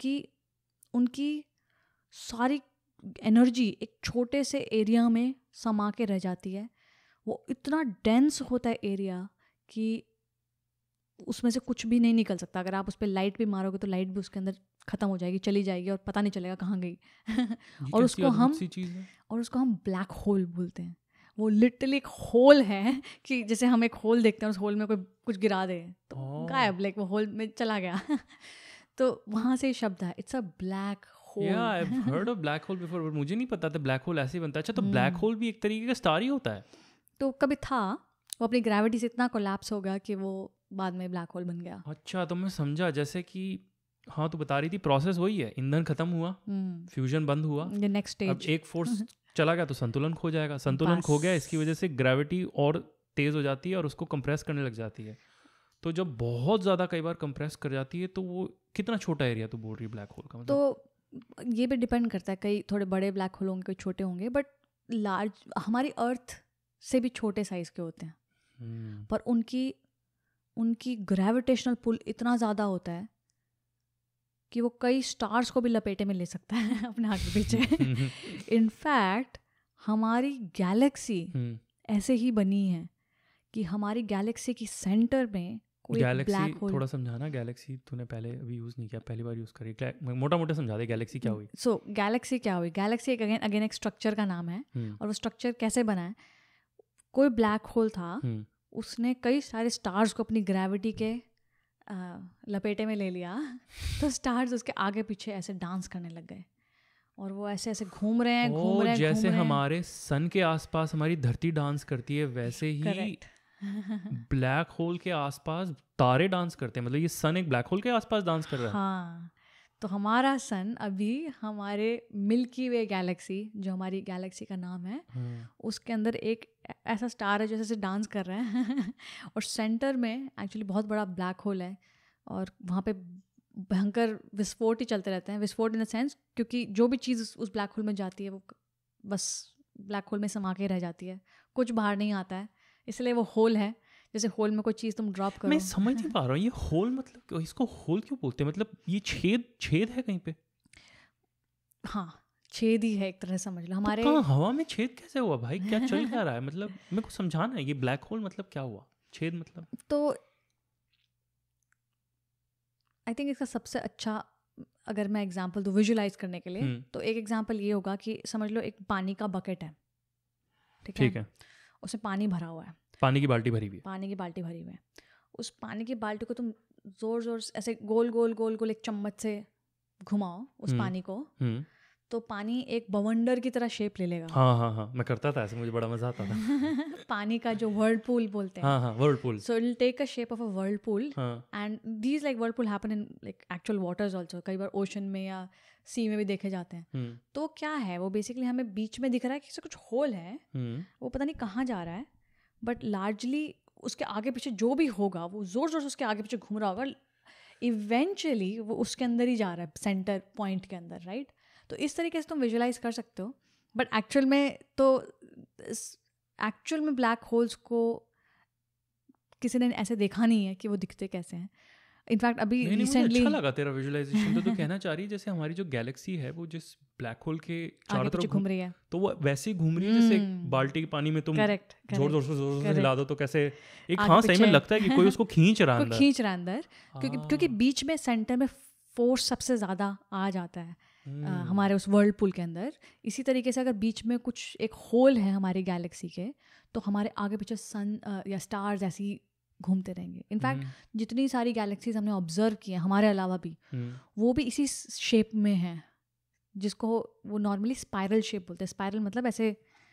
उनकी सारी एनर्जी एक छोटे से एरिया में समा के रह जाती है। वो इतना डेंस होता है एरिया कि उसमें से कुछ भी नहीं निकल सकता। अगर आप उस पर लाइट भी मारोगे तो लाइट भी उसके अंदर ख़त्म हो जाएगी, चली जाएगी और पता नहीं चलेगा कहाँ गई। और उसको हम ब्लैक होल बोलते हैं। वो लिटरली एक होल है कि जैसे हम एक होल देखते हैं, उस होल में कोई कुछ गिरा दे तो गायब, लाइक वो होल में चला गया। तो वहाँ से शब्द है, it's a black hole. Yeah, I've heard of black hole before, but मुझे नहीं पता था ब्लैक होल ऐसे ही बनता है। अच्छा, तो ब्लैक होल भी एक तरीके का स्टार ही होता है? तो कभी था, वो अपनी ग्रेविटी से इतना कोलैप्स हो गया कि वो बाद में ब्लैक होल बन गया। अच्छा, तो मैं समझा, जैसे कि हाँ तू बता रही थी प्रोसेस वही है, ईंधन खत्म हुआ, फ्यूजन बंद हुआ, नेक्स्ट स्टेज, अब एक फोर्स चला गया तो संतुलन खो जाएगा, संतुलन खो गया, इसकी वजह से ग्रेविटी और तेज हो जाती है और उसको कंप्रेस करने लग जाती है। तो जब बहुत ज़्यादा कई बार कंप्रेस कर जाती है तो वो कितना छोटा एरिया तू बोल रही है ब्लैक होल का? मतलब तो ये भी डिपेंड करता है, कई थोड़े बड़े ब्लैक होल होंगे, कोई छोटे होंगे, बट लार्ज हमारी अर्थ से भी छोटे साइज के होते हैं। पर उनकी ग्रेविटेशनल पुल इतना ज़्यादा होता है कि वो कई स्टार्स को भी लपेटे में ले सकता है अपने आगे पीछे। इनफैक्ट हमारी गैलेक्सी ऐसे ही बनी है कि हमारी गैलेक्सी की सेंटर में कोई ब्लैक होल। थोड़ा समझाना, गैलेक्सी तूने पहले अभी यूज़ नहीं किया, पहली बार यूज़ करी, मोटा मोटा समझा दे गैलेक्सी क्या हुई। सो गैलेक्सी क्या हुई? गैलेक्सी एक अगेन एक स्ट्रक्चर का नाम है, और वो स्ट्रक्चर कैसे बना है? कोई ब्लैक होल था, उसने कई सारे स्टार्स को अपनी ग्रेविटी के लपेटे में ले लिया, तो स्टार्स उसके आगे पीछे ऐसे डांस करने लग गए और वो ऐसे ऐसे घूम रहे हैं जैसे हमारे सन के आसपास हमारी धरती डांस करती है, वैसे ही ब्लैक होल के आसपास तारे डांस करते हैं। मतलब ये सन एक ब्लैक होल के आसपास डांस कर रहा है। हाँ, तो हमारा सन अभी हमारे मिल्की वे गैलेक्सी, जो हमारी गैलेक्सी का नाम है, उसके अंदर एक ऐसा स्टार है जो जैसे डांस कर रहा है और सेंटर में एक्चुअली बहुत बड़ा ब्लैक होल है, और वहाँ पे भयंकर विस्फोट ही चलते रहते हैं। विस्फोट इन द सेंस क्योंकि जो भी चीज़ उस ब्लैक होल में जाती है वो बस ब्लैक होल में समा के रह जाती है, कुछ बाहर नहीं आता है, इसलिए वो होल है। जैसे होल में कोई चीज़ तुम ड्रॉप करो। मैं समझ नहीं पा रहा हूँ ये होल मतलब, इसको होल क्यों बोलते हैं? मतलब ये छेद है कहीं पे? हाँ, छेद ही है एक तरह से, समझ लो। हमारे तो हवा में छेद कैसे हुआ भाई? क्या चल क्या रहा है? मतलब मेरे को समझाना है, ये ब्लैक होल मतलब क्या हुआ, छेद मतलब? तो आई थिंक इसका सबसे अच्छा अगर मैं एग्जांपल दूँ विजुलाइज करने के लिए, तो एक एग्जांपल ये होगा कि समझ लो एक पानी का बकेट है, ठीक है, उसमें पानी भरा हुआ है, पानी की बाल्टी भरी हुई है, पानी की बाल्टी भरी हुई है, उस पानी की बाल्टी को तुम जोर जोर से ऐसे गोल गोल गोल गोल एक चम्मच से घुमाओ उस पानी को, तो पानी एक बवंडर की तरह शेप ले लेगा। हाँ, मैं करता था ऐसे, मुझे बड़ा मजा आता था। पानी का जो whirlpool बोलते हैं, हाँ, whirlpool. so it'll take a shape of a whirlpool, and these like whirlpool happen in like actual waters also, कई बार ओशन में या सी में भी देखे जाते हैं। तो क्या है वो बेसिकली हमें बीच में दिख रहा है कि कुछ होल है, वो पता नहीं कहाँ जा रहा है, बट लार्जली उसके आगे पीछे जो भी होगा वो जोर जोर से उसके आगे पीछे घूम रहा होगा, इवेंचुअली वो उसके अंदर ही जा रहा है, सेंटर पॉइंट के अंदर, राइट? तो इस तरीके से तुम विजुलाइज कर सकते हो, बट एक्चुअल में ब्लैक होल्स को किसी ने ऐसे देखा नहीं है कि वो दिखते कैसे हैं। इनफैक्ट अभी रिसेंटली अच्छा लगा तेरा विजुअलाइजेशन। तो कहना चाह रही है जैसे हमारी जो गैलेक्सी है वो जिस ब्लैक होल के चारों तरफ घूम रही है, तो वो वैसे ही घूम रही है जैसे बाल्टी के पानी में तुम जोर जोर से हिला दो तो कैसे एक, हाँ सही में लगता है कि कोई उसको खींच रहा है अंदर, क्योंकि बीच में सेंटर में फोर्स सबसे ज़्यादा आ जाता है हमारे उस वर्ल्ड पूल के अंदर। इसी तरीके से अगर बीच में कुछ एक होल है हमारी गैलेक्सी के, तो हमारे आगे पीछे सन या स्टार्स ऐसी घूमते रहेंगे। इनफैक्ट जितनी सारी गैलेक्सीज हमने ऑब्जर्व की हैं हमारे अलावा भी, वो भी इसी शेप में हैं, जिसको वो नॉर्मली स्पाइरल शेप बोलते हैं। स्पाइरल मतलब ऐसे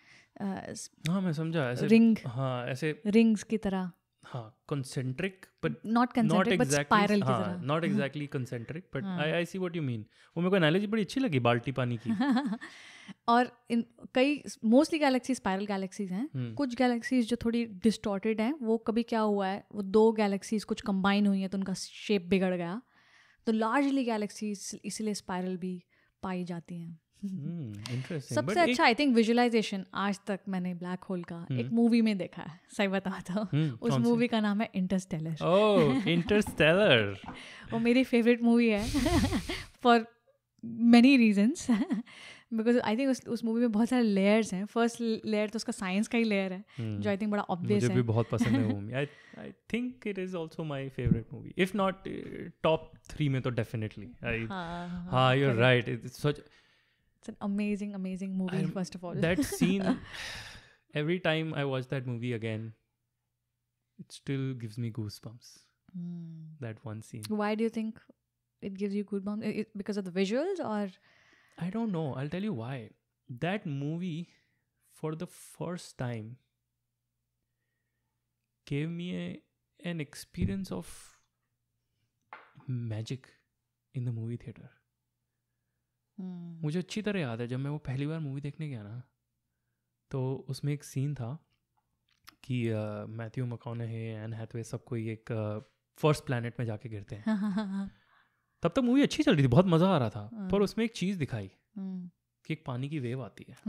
हाँ मैं समझा, ऐसे रिंग, हाँ ऐसे रिंग्स की तरह, हाँ concentric but not concentric but spiral की तरह, not exactly concentric but I see what you mean। वो मेरे को एनालॉजी बड़ी अच्छी लगी बाल्टी पानी की। और कई मोस्टली गैलेक्सी स्पाइरल गैलेक्सीज हैं, कुछ गैलेक्सीज जो थोड़ी डिस्टॉर्टेड हैं, वो कभी क्या हुआ है, वो दो गैलेक्सीज कुछ कंबाइन हुई हैं तो उनका शेप बिगड़ गया, तो लार्जली गैलेक्सीज इसलिए स्पाइरल भी पाई जाती हैं। सबसे अच्छा आई थिंक विजुअलाइजेशन आज तक मैंने ब्लैक होल का एक मूवी में देखा है, सही बताता हूँ। उस मूवी का नाम है इंटरस्टेलर। ओह इंटरस्टेलर। वो मेरी फेवरेट मूवी है for many reasons, because I think उस मूवी में बहुत सारे लेयर्स हैं। फर्स्ट लेयर तो उसका साइंस का ही लेयर है, जो आई थिंक बड़ा ऑब्वियस है। मुझे भी बहुत पसंद है वो movie. I think it is also my favourite movie, if not top 3 में तो डेफिनेटली। हाँ you are right, it's such It's an amazing movie, first of all. That scene, every time I watch that movie again, it still gives me goosebumps. That one scene. Why do you think it gives you goosebumps? Because of the visuals, or? I don't know. I'll tell you why. That movie, for the first time, gave me an experience of magic in the movie theater. मुझे अच्छी तरह याद है जब मैं वो पहली बार movie देखने गया ना, तो उसमें एक सीन था कि मैथ्यू मैककॉनहे, एन हैथवे सब कोई एक फर्स्ट प्लैनेट में जाके गिरते हैं। तब तक मूवी अच्छी चल रही थी, बहुत मज़ा आ रहा था, पर उसमें एक चीज़ दिखाई कि एक पानी की वेव आती है।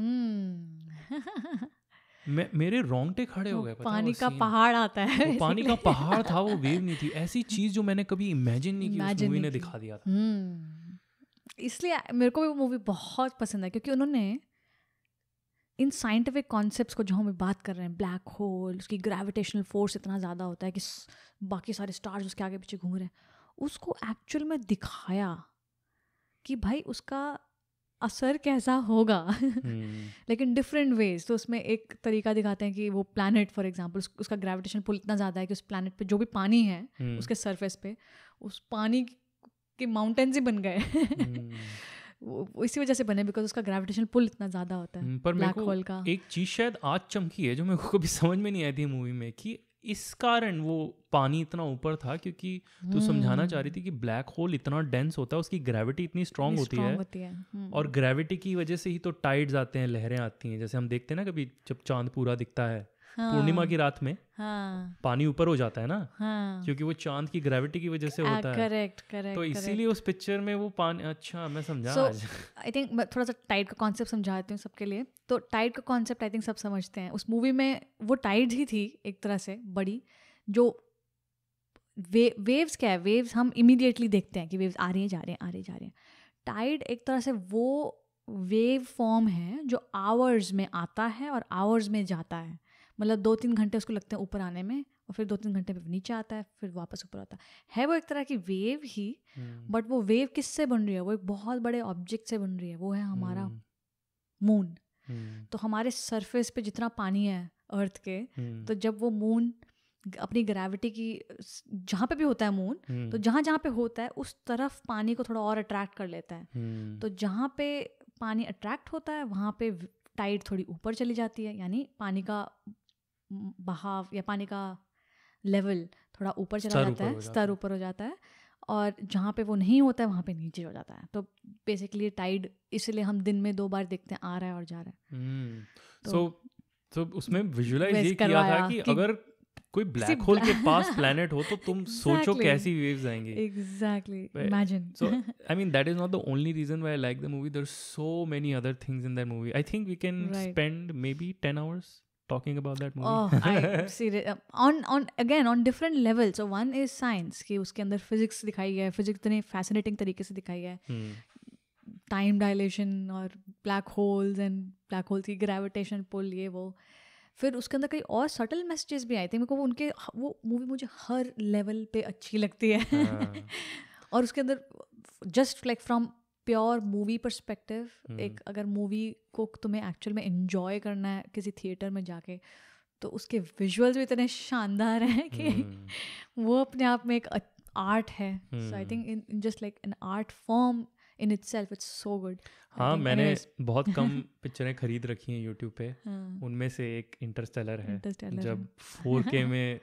मेरे रोंगटे खड़े हो गए। पानी का पहाड़ आता है। वो पानी का पहाड़ था, वो वेव नहीं थी। ऐसी चीज़ जो मैंने कभी इमेजिन नहीं की, उस मूवी ने दिखा दिया था। इसलिए मेरे को भी वो मूवी बहुत पसंद है, क्योंकि उन्होंने इन साइंटिफिक कॉन्सेप्ट्स को जो हम बात कर रहे हैं, ब्लैक होल, उसकी ग्रेविटेशनल फोर्स इतना ज़्यादा होता है कि बाकी सारे स्टार्स उसके आगे पीछे घूम रहे हैं, उसको एक्चुअल में दिखाया कि भाई उसका असर कैसा होगा लेकिन डिफरेंट वेज। तो उसमें एक तरीका दिखाते हैं कि वो प्लैनेट फॉर एग्जांपल, उसका ग्रेविटेशन पुल इतना ज़्यादा है कि उस प्लैनेट पे जो भी पानी है उसके सरफेस पे, उस पानी के माउंटेन्स ही बन गए इसी वजह से बने, बिकॉज उसका ग्रेविटेशन पुल इतना ज़्यादा होता है। पर ब्लैक होल का एक चीज़ शायद आज चमकी है जो मेरे को कभी समझ में नहीं आई थी मूवी में, कि इस कारण वो पानी इतना ऊपर था, क्योंकि तू समझाना चाह रही थी कि ब्लैक होल इतना डेंस होता है, उसकी ग्रेविटी इतनी स्ट्रांग होती है। और ग्रेविटी की वजह से ही तो टाइड्स आते हैं, लहरें आती हैं। जैसे हम देखते हैं ना कभी जब चांद पूरा दिखता है पूर्णिमा की रात में, पानी ऊपर हो जाता है ना, क्योंकि वो चांद की ग्रेविटी की वजह से होता है। करेक्ट। तो इसीलिए उस पिक्चर में वो पानी, अच्छा मैं समझा। आई थिंक मैं थोड़ा सा टाइड का कॉन्सेप्ट समझाती हूँ सबके लिए। तो टाइड का कॉन्सेप्ट आई थिंक सब समझते हैं। उस मूवी में वो टाइड ही थी एक तरह से बड़ी, जो वेव्स क्या है, वेव्स हम इमीडिएटली देखते हैं कि वेव्स आ रही हैं, जा रही हैं। टाइड एक तरह से वो वेव फॉर्म है जो आवर्स में आता है और आवर्स में जाता है। मतलब 2-3 घंटे उसको लगते हैं ऊपर आने में, और फिर 2-3 घंटे में नीचे आता है, फिर वापस ऊपर आता है। वो एक तरह की वेव ही, बट वो वेव किससे बन रही है? वो एक बहुत बड़े ऑब्जेक्ट से बन रही है, वो है हमारा मून। तो हमारे सरफेस पे जितना पानी है अर्थ के, तो जब वो मून अपनी ग्रेविटी की जहाँ पे भी होता है मून, तो जहाँ जहाँ पे होता है उस तरफ पानी को थोड़ा और अट्रैक्ट कर लेता है। तो जहाँ पे पानी अट्रैक्ट होता है वहाँ पे टाइड थोड़ी ऊपर चली जाती है, यानी पानी का बहाव या पानी का लेवल थोड़ा ऊपर चला जाता है, स्तर ऊपर हो जाता है, और जहाँ पे वो नहीं होता है वहाँ पे नीचे हो जाता है। तो बेसिकली टाइड इसलिए हम दिन में 2 बार देखते हैं, आ रहा है और जा रहा है। तो उसमें विजुअलाइज ये किया था कि अगर कोई ब्लैक होल के पास प्लैनेट हो तो तुम सोचो कैसी वेव्स आएंगी। Exactly, imagine. So I mean that is not the only reason why I like the movie. There's so many other things in that movie. I think we can spend maybe 10 hours talking about that movie. Oh, I see it. On different levels. So one is science, कि उसके अंदर physics दिखाई है, physics इतने fascinating तरीके से दिखाई है, time dilation और black holes and black holes की gravitation pull, ये वो। फिर उसके अंदर कई और सटल मैसेजेस भी आए थे। मेरे को वो मूवी मुझे हर लेवल पे अच्छी लगती है। और उसके अंदर just like from pure movie perspective, एक अगर मूवी को तुम्हें एक्चुअल में एंजॉय करना है किसी थिएटर में जाके, तो उसके विजुअल्स भी इतने शानदार हैं कि वो अपने आप में एक आर्ट है। So I think in just like an art form in itself it's so good. हाँ, मैंने बहुत कम पिक्चरें खरीद रखी हैं यूट्यूब पे। उनमें से एक इंटरस्टेलर है। जब 4K में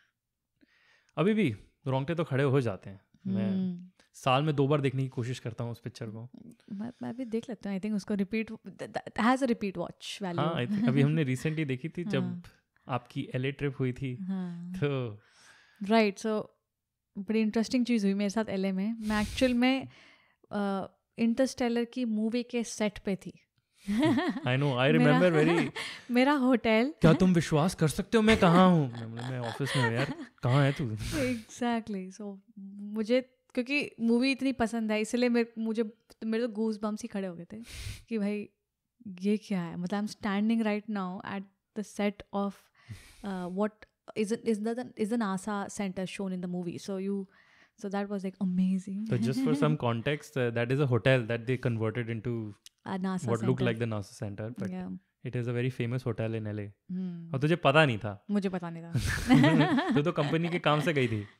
अभी भी रोंगटे तो खड़े हो जाते हैं। मैं साल में 2 बार देखने की कोशिश करता हूँ उस पिक्चर को। मैं भी देख लेता हूँ। आई थिंक उसको repeat has a repeat watch value. हाँ, अभी हमने रिसेंटली देखी थी जब आपकी LA ट्रिप हुई थी। तो राइट, सो बड़ी इंटरेस्टिंग चीज़ हुई मेरे साथ LA में। मैं एक्चुअल में इंटरस्टेलर की मूवी के सेट पे थी। I know, I remember very. मेरा होटल, क्या तुम विश्वास कर सकते हो मैं कहाँ हूँ? मैं ऑफिस में हूँ यार, कहाँ है तू? एग्जैक्टली। सो मुझे क्योंकि मूवी इतनी पसंद है, इसलिए मेरे तो गूज बम्स ही खड़े हो गए थे कि भाई ये क्या है। मतलब I am standing right now at the set of what is the NASA center shown in the movie. So that was like amazing. So just for some context, that is a hotel that they converted into a NASA what center. looked like the NASA center, but yeah. it is a very famous hotel in LA. और तुझे पता नहीं था? मुझे पता नहीं था। तू तो कंपनी के काम से गई थी।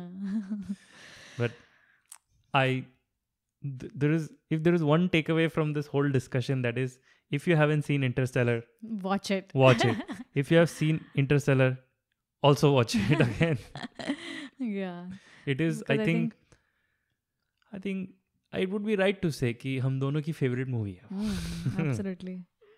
But if there is one takeaway from this whole discussion, that is, if you haven't seen Interstellar, watch it. If you have seen Interstellar, also watch it again. Yeah. It is, I think it would be right to say कि हम दोनों की favourite movie है। Absolutely.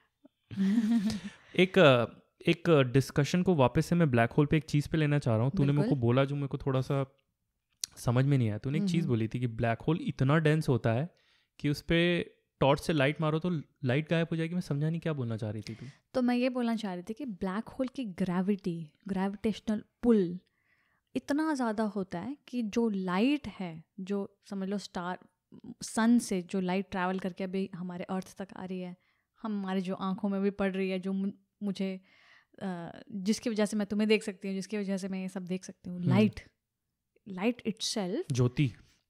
एक discussion को वापस से मैं ब्लैक होल पे एक चीज़ पे लेना चाह रहा हूँ। तूने मेरे को बोला जो मेरे को थोड़ा सा समझ में नहीं आया। तूने एक चीज़ बोली थी कि ब्लैक होल इतना डेंस होता है कि उस पर टॉर्च से लाइट मारो तो लाइट गायब हो जाएगी। मैं समझा नहीं क्या बोलना चाह रही थी तू। तो मैं ये बोलना चाह रही थी कि ब्लैक होल की ग्रेविटेशनल पुल इतना ज़्यादा होता है कि जो लाइट है, जो समझ लो सन से जो लाइट ट्रैवल करके अभी हमारे अर्थ तक आ रही है, हमारी जो आँखों में भी पड़ रही है, जो मुझे जिसकी वजह से मैं तुम्हें देख सकती हूँ, जिसकी वजह से मैं ये सब देख सकती हूँ, लाइट इटसेल्फ, ज्योति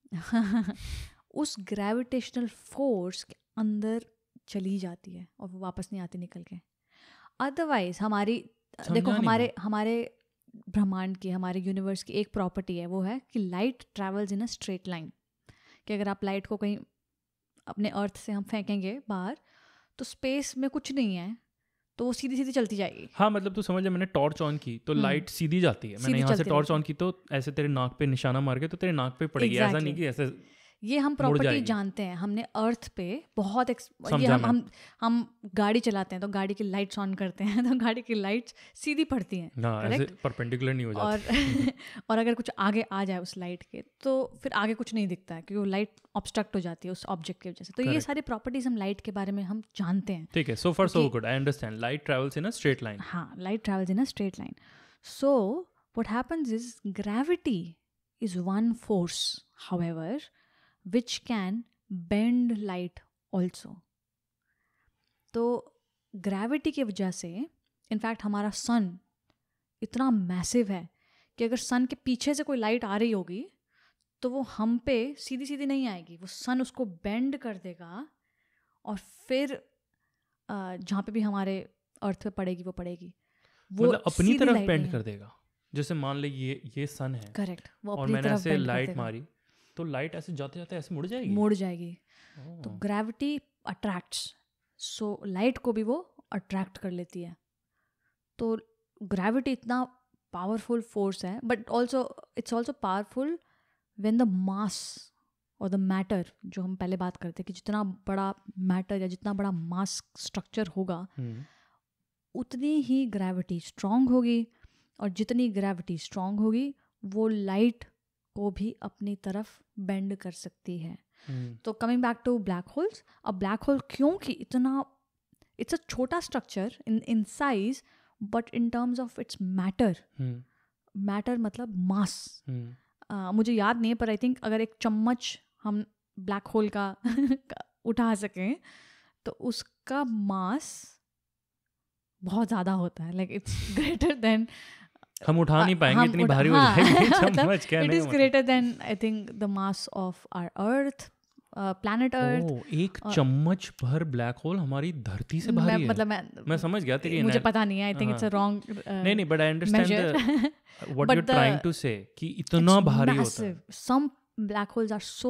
उस ग्रेविटेशनल फोर्स के अंदर चली जाती है और वो वापस नहीं आती निकल के। अदरवाइज देखो हमारे ब्रह्मांड की, हमारे यूनिवर्स की एक प्रॉपर्टी है, वो है कि light travels in a straight line. कि अगर आप लाइट को कहीं अपने अर्थ से हम फेंकेंगे बाहर, तो स्पेस में कुछ नहीं है, तो वो सीधी सीधी चलती जाएगी। हाँ, मतलब तू समझ, मैंने टॉर्च ऑन की तो लाइट सीधी जाती है। मैंने यहाँ से टॉर्च ऑन की तो ऐसे तेरे नाक पे निशाना मार के तो तेरे नाक पे पड़ेगी। ऐसा नहीं कि ऐसे ये हम प्रॉपर्टी जानते हैं। हमने अर्थ पे बहुत ये हम गाड़ी चलाते हैं तो गाड़ी की लाइट्स ऑन करते हैं तो गाड़ी की लाइट्स सीधी पड़ती हैं, ऐसे परपेंडिकुलर नहीं हो जाती। और अगर कुछ आगे आ जाए उस लाइट के तो फिर आगे कुछ नहीं दिखता है, क्योंकि वो लाइट ऑब्स्ट्रक्ट हो जाती है उस ऑब्जेक्ट की वजह से। तो ये सारी प्रॉपर्टीज हम लाइट के बारे में हम जानते हैं। ठीक है, so far so good, I understand. Light travels in a straight line. हाँ, light travels in a straight line. So what happens is gravity is one force however which can bend light also. तो gravity की वजह से in fact हमारा सन इतना massive है कि अगर सन के पीछे से कोई लाइट आ रही होगी तो वो हम पे सीधी सीधी नहीं आएगी, वो सन उसको बेंड कर देगा और फिर जहाँ पे भी हमारे अर्थ पे पड़ेगी वो पड़ेगी, वो मतलब अपनी तरफ बेंड कर देगा। जैसे मान ले ये सन है, करेक्ट, वो और अपनी मैंने तरफ ऐसे बेंड लाइट मारी, तो लाइट ऐसे जाते जाते ऐसे मुड़ जाएगी। मुड़ जाएगी। तो oh, gravity attracts, so light को भी वो अट्रैक्ट कर लेती है। तो ग्रेविटी इतना पावरफुल फोर्स है, but also it's also powerful when the mass और द मैटर, जो हम पहले बात करते हैं कि जितना बड़ा मैटर या जितना बड़ा मास स्ट्रक्चर होगा उतनी ही ग्रेविटी स्ट्रांग होगी, और जितनी ग्रेविटी स्ट्रांग होगी वो लाइट को भी अपनी तरफ बेंड कर सकती है। तो coming back to black holes, अब ब्लैक होल क्योंकि इतना, इट्स अ छोटा structure in size, but in terms of its matter, matter मतलब मास, मुझे याद नहीं है पर आई थिंक अगर एक चम्मच हम ब्लैक होल का उठा सकें तो उसका मास बहुत ज़्यादा होता है, लाइक इट्स ग्रेटर देन, हम उठा नहीं पाएंगे, इतनी भारी हो जाएगी चम्मच, क्या इट नहीं is greater than I think the mass of our Earth, planet Earth. एक चम्मच भर ब्लैक होल हमारी धरती से भारी है। मतलब मैं समझ गया तेरी मुझे पता नहीं है, I think it's a wrong नहीं, but I understand what you are trying to say, कि इतना भारी होता है। Some black holes are so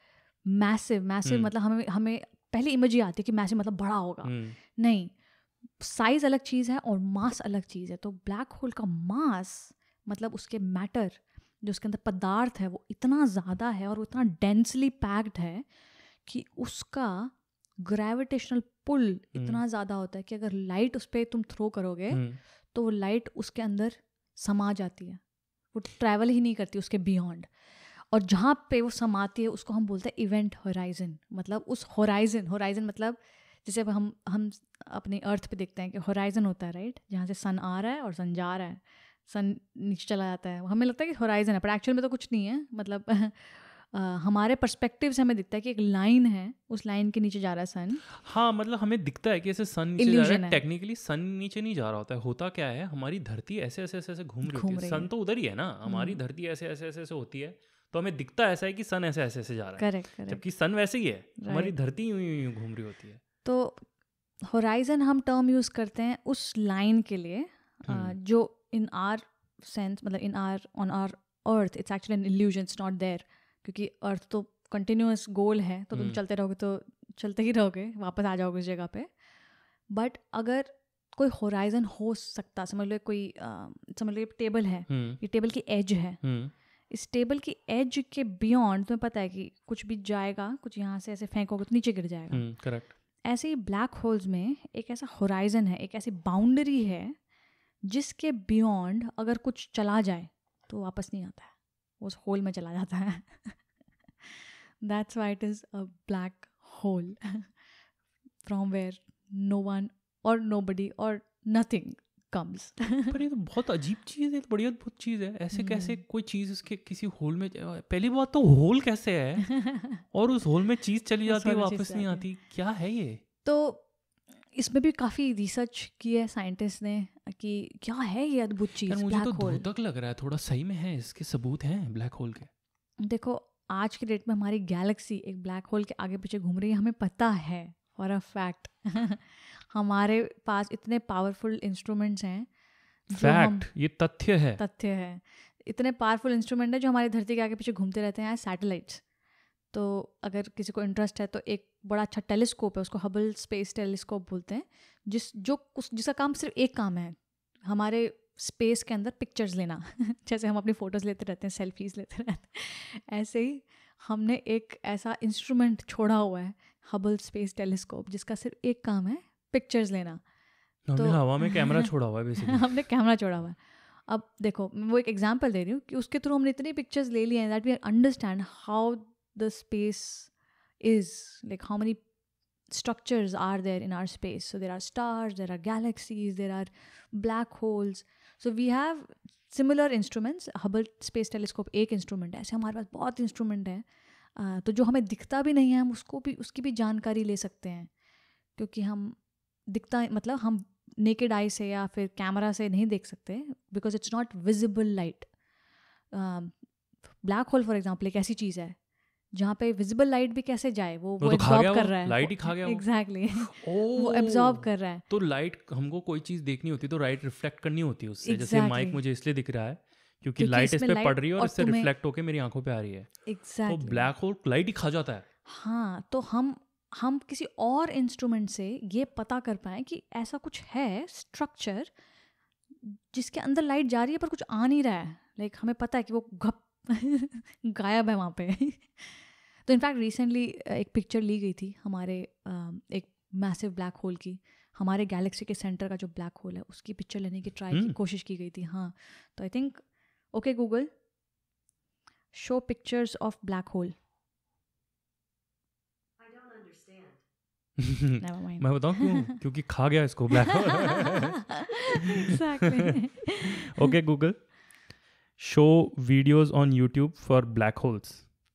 massive, मतलब हमें पहली इमेज ही आती है कि मैसिव मतलब बड़ा होगा। नहीं, साइज अलग चीज़ है और मास अलग चीज़ है। तो ब्लैक होल का मास मतलब उसके मैटर, जो उसके अंदर पदार्थ है, वो इतना ज़्यादा है और वो इतना डेंसली पैक्ड है कि उसका ग्रेविटेशनल पुल इतना ज़्यादा होता है कि अगर लाइट उस पर तुम थ्रो करोगे तो वो लाइट उसके अंदर समा जाती है, वो ट्रैवल ही नहीं करती उसके बियॉन्ड। और जहाँ पे वो समाती है उसको हम बोलते हैं इवेंट होराइजन। मतलब उस होराइजन मतलब जैसे अब हम अपने अर्थ पे देखते हैं कि होराइजन होता है, राइट, जहाँ से सन आ रहा है और सन जा रहा है, सन नीचे चला जाता है, हमें लगता है कि होराइजन है, पर एक्चुअल में तो कुछ नहीं है। मतलब हमारे पर्सपेक्टिव से हमें दिखता है कि एक लाइन है, उस लाइन के नीचे जा रहा है सन। हाँ, मतलब हमें दिखता है कि ऐसे सन नीचे जा रहा है, टेक्निकली सन नीचे नहीं जा रहा होता क्या है, हमारी धरती ऐसे ऐसे ऐसे ऐसे घूम रही है। सन तो उधर ही है ना, हमारी धरती ऐसे ऐसे ऐसे ऐसे होती है, तो हमें दिखता ऐसा है कि सन ऐसे ऐसे ऐसे जा रहा है। करेक्ट, जबकि सन वैसे ही है, हमारी धरती यूं यूं घूम रही होती है। तो होराइजन हम टर्म यूज़ करते हैं उस लाइन के लिए जो इन आर सेंस, मतलब in our on our Earth it's actually an illusion, it's not there, क्योंकि अर्थ तो कंटिन्यूअस गोल है, तो तुम चलते रहोगे तो चलते ही रहोगे, वापस आ जाओगे उस जगह पे। बट अगर कोई होराइजन हो सकता, समझ लो ये टेबल है, ये टेबल की एज है, इस टेबल की एज के बियॉन्ड तुम्हें पता है कि कुछ भी जाएगा, कुछ यहाँ से ऐसे फेंकोगे तो नीचे गिर जाएगा। करेक्ट। ऐसे ही ब्लैक होल्स में एक ऐसा होराइजन है, एक ऐसी बाउंड्री है जिसके बियॉन्ड अगर कुछ चला जाए तो वापस नहीं आता है, उस होल में चला जाता है। That's why it is a black hole from where no one और नोबडी और नथिंग कम्स। पर ये तो बहुत अजीब चीज़ है, बड़ी अद्भुत चीज़ है। ऐसे कैसे कोई चीज़ उसके किसी होल में, पहली बात तो होल कैसे है और उस होल में चीज़ चली जाती है, वापस नहीं आती, क्या है ये? तो इसमें भी काफ़ी रिसर्च की है साइंटिस्ट ने कि क्या है ये अद्भुत चीज़। मुझे तो धोतक लग रहा है थोड़ा, सही में है, इसके सबूत हैं ब्लैक होल के? देखो, आज के डेट में हमारी गैलेक्सी एक ब्लैक होल के आगे पीछे घूम रही है, हमें पता है फॉर अ फैक्ट। हमारे पास इतने पावरफुल इंस्ट्रूमेंट्स हैं, फैक्ट, ये तथ्य है, इतने पावरफुल इंस्ट्रूमेंट है जो हमारी धरती के आगे पीछे घूमते रहते हैं, सैटेलाइट्स। तो अगर किसी को इंटरेस्ट है तो एक बड़ा अच्छा टेलीस्कोप है, उसको हबल स्पेस टेलीस्कोप बोलते हैं, जिसका काम सिर्फ एक काम है, हमारे स्पेस के अंदर पिक्चर्स लेना। जैसे हम अपनी फ़ोटोज़ लेते रहते हैं, सेल्फीज़ लेते रहते हैं, ऐसे ही हमने एक ऐसा इंस्ट्रूमेंट छोड़ा हुआ है, हबल स्पेस टेलीस्कोप, जिसका सिर्फ एक काम है पिक्चर्स लेना। तो हवा में कैमरा छोड़ा हुआ है बेसिकली। हमने कैमरा छोड़ा हुआ है। अब देखो, वो एक एग्जांपल दे रही हूँ कि उसके थ्रू हमने इतनी पिक्चर्स ले ली हैं that we understand how the space is, like how many structures are there in our space. So there are stars, there are galaxies, there are black holes. So we have similar instruments. Hubble Space Telescope एक instrument है, ऐसे हमारे पास बहुत instrument है। तो जो हमें दिखता भी नहीं है, हम उसकी भी जानकारी ले सकते हैं, क्योंकि हम दिखता, मतलब हम नेकेड आई से या फिर कैमरा से नहीं देख सकते, because it's not visible light. Black hole for example एक ऐसी चीज़ है जहाँ पे विजिबल लाइट भी कैसे जाए, वो तो खा गया एब्जॉर्ब कर वो, रहा है, लाइट ही खा गया वो। एग्जैक्टली वो ओह, एब्जॉर्ब कर रहा है। तो लाइट हमको कोई चीज़ देखनी होती है तो लाइट रिफ्लेक्ट करनी होती है उससे। जैसे Exactly. माइक मुझे इसलिए दिख रहा है क्योंकि क्योंकि लाइट इस इसमें पे light पड़ रही है और और इससे तुम्हें- रिफ्लेक्ट होके मेरी आंखों पे आ रही है। तो एग्जैक्टली ब्लैक होल लाइट ही खा जाता है। हाँ, तो हम किसी और इंस्ट्रूमेंट से ये पता कर पाए कि ऐसा कुछ है स्ट्रक्चर जिसके अंदर लाइट जा रही है पर कुछ आ नहीं रहा है, लाइक हमें पता है कि वो घप गायब है वहाँ पे। तो इनफैक्ट रिसेंटली एक पिक्चर ली गई थी हमारे एक मैसिव ब्लैक होल की, हमारे गैलेक्सी के सेंटर का जो ब्लैक होल है उसकी पिक्चर लेने की कोशिश की गई थी। हाँ, तो I think okay Google show pictures of black hole. I don't understand. Never mind. मैं बताऊँ क्यों? क्योंकि खा गया इसको black hole. Exactly. Okay Google, show videos on YouTube for black holes.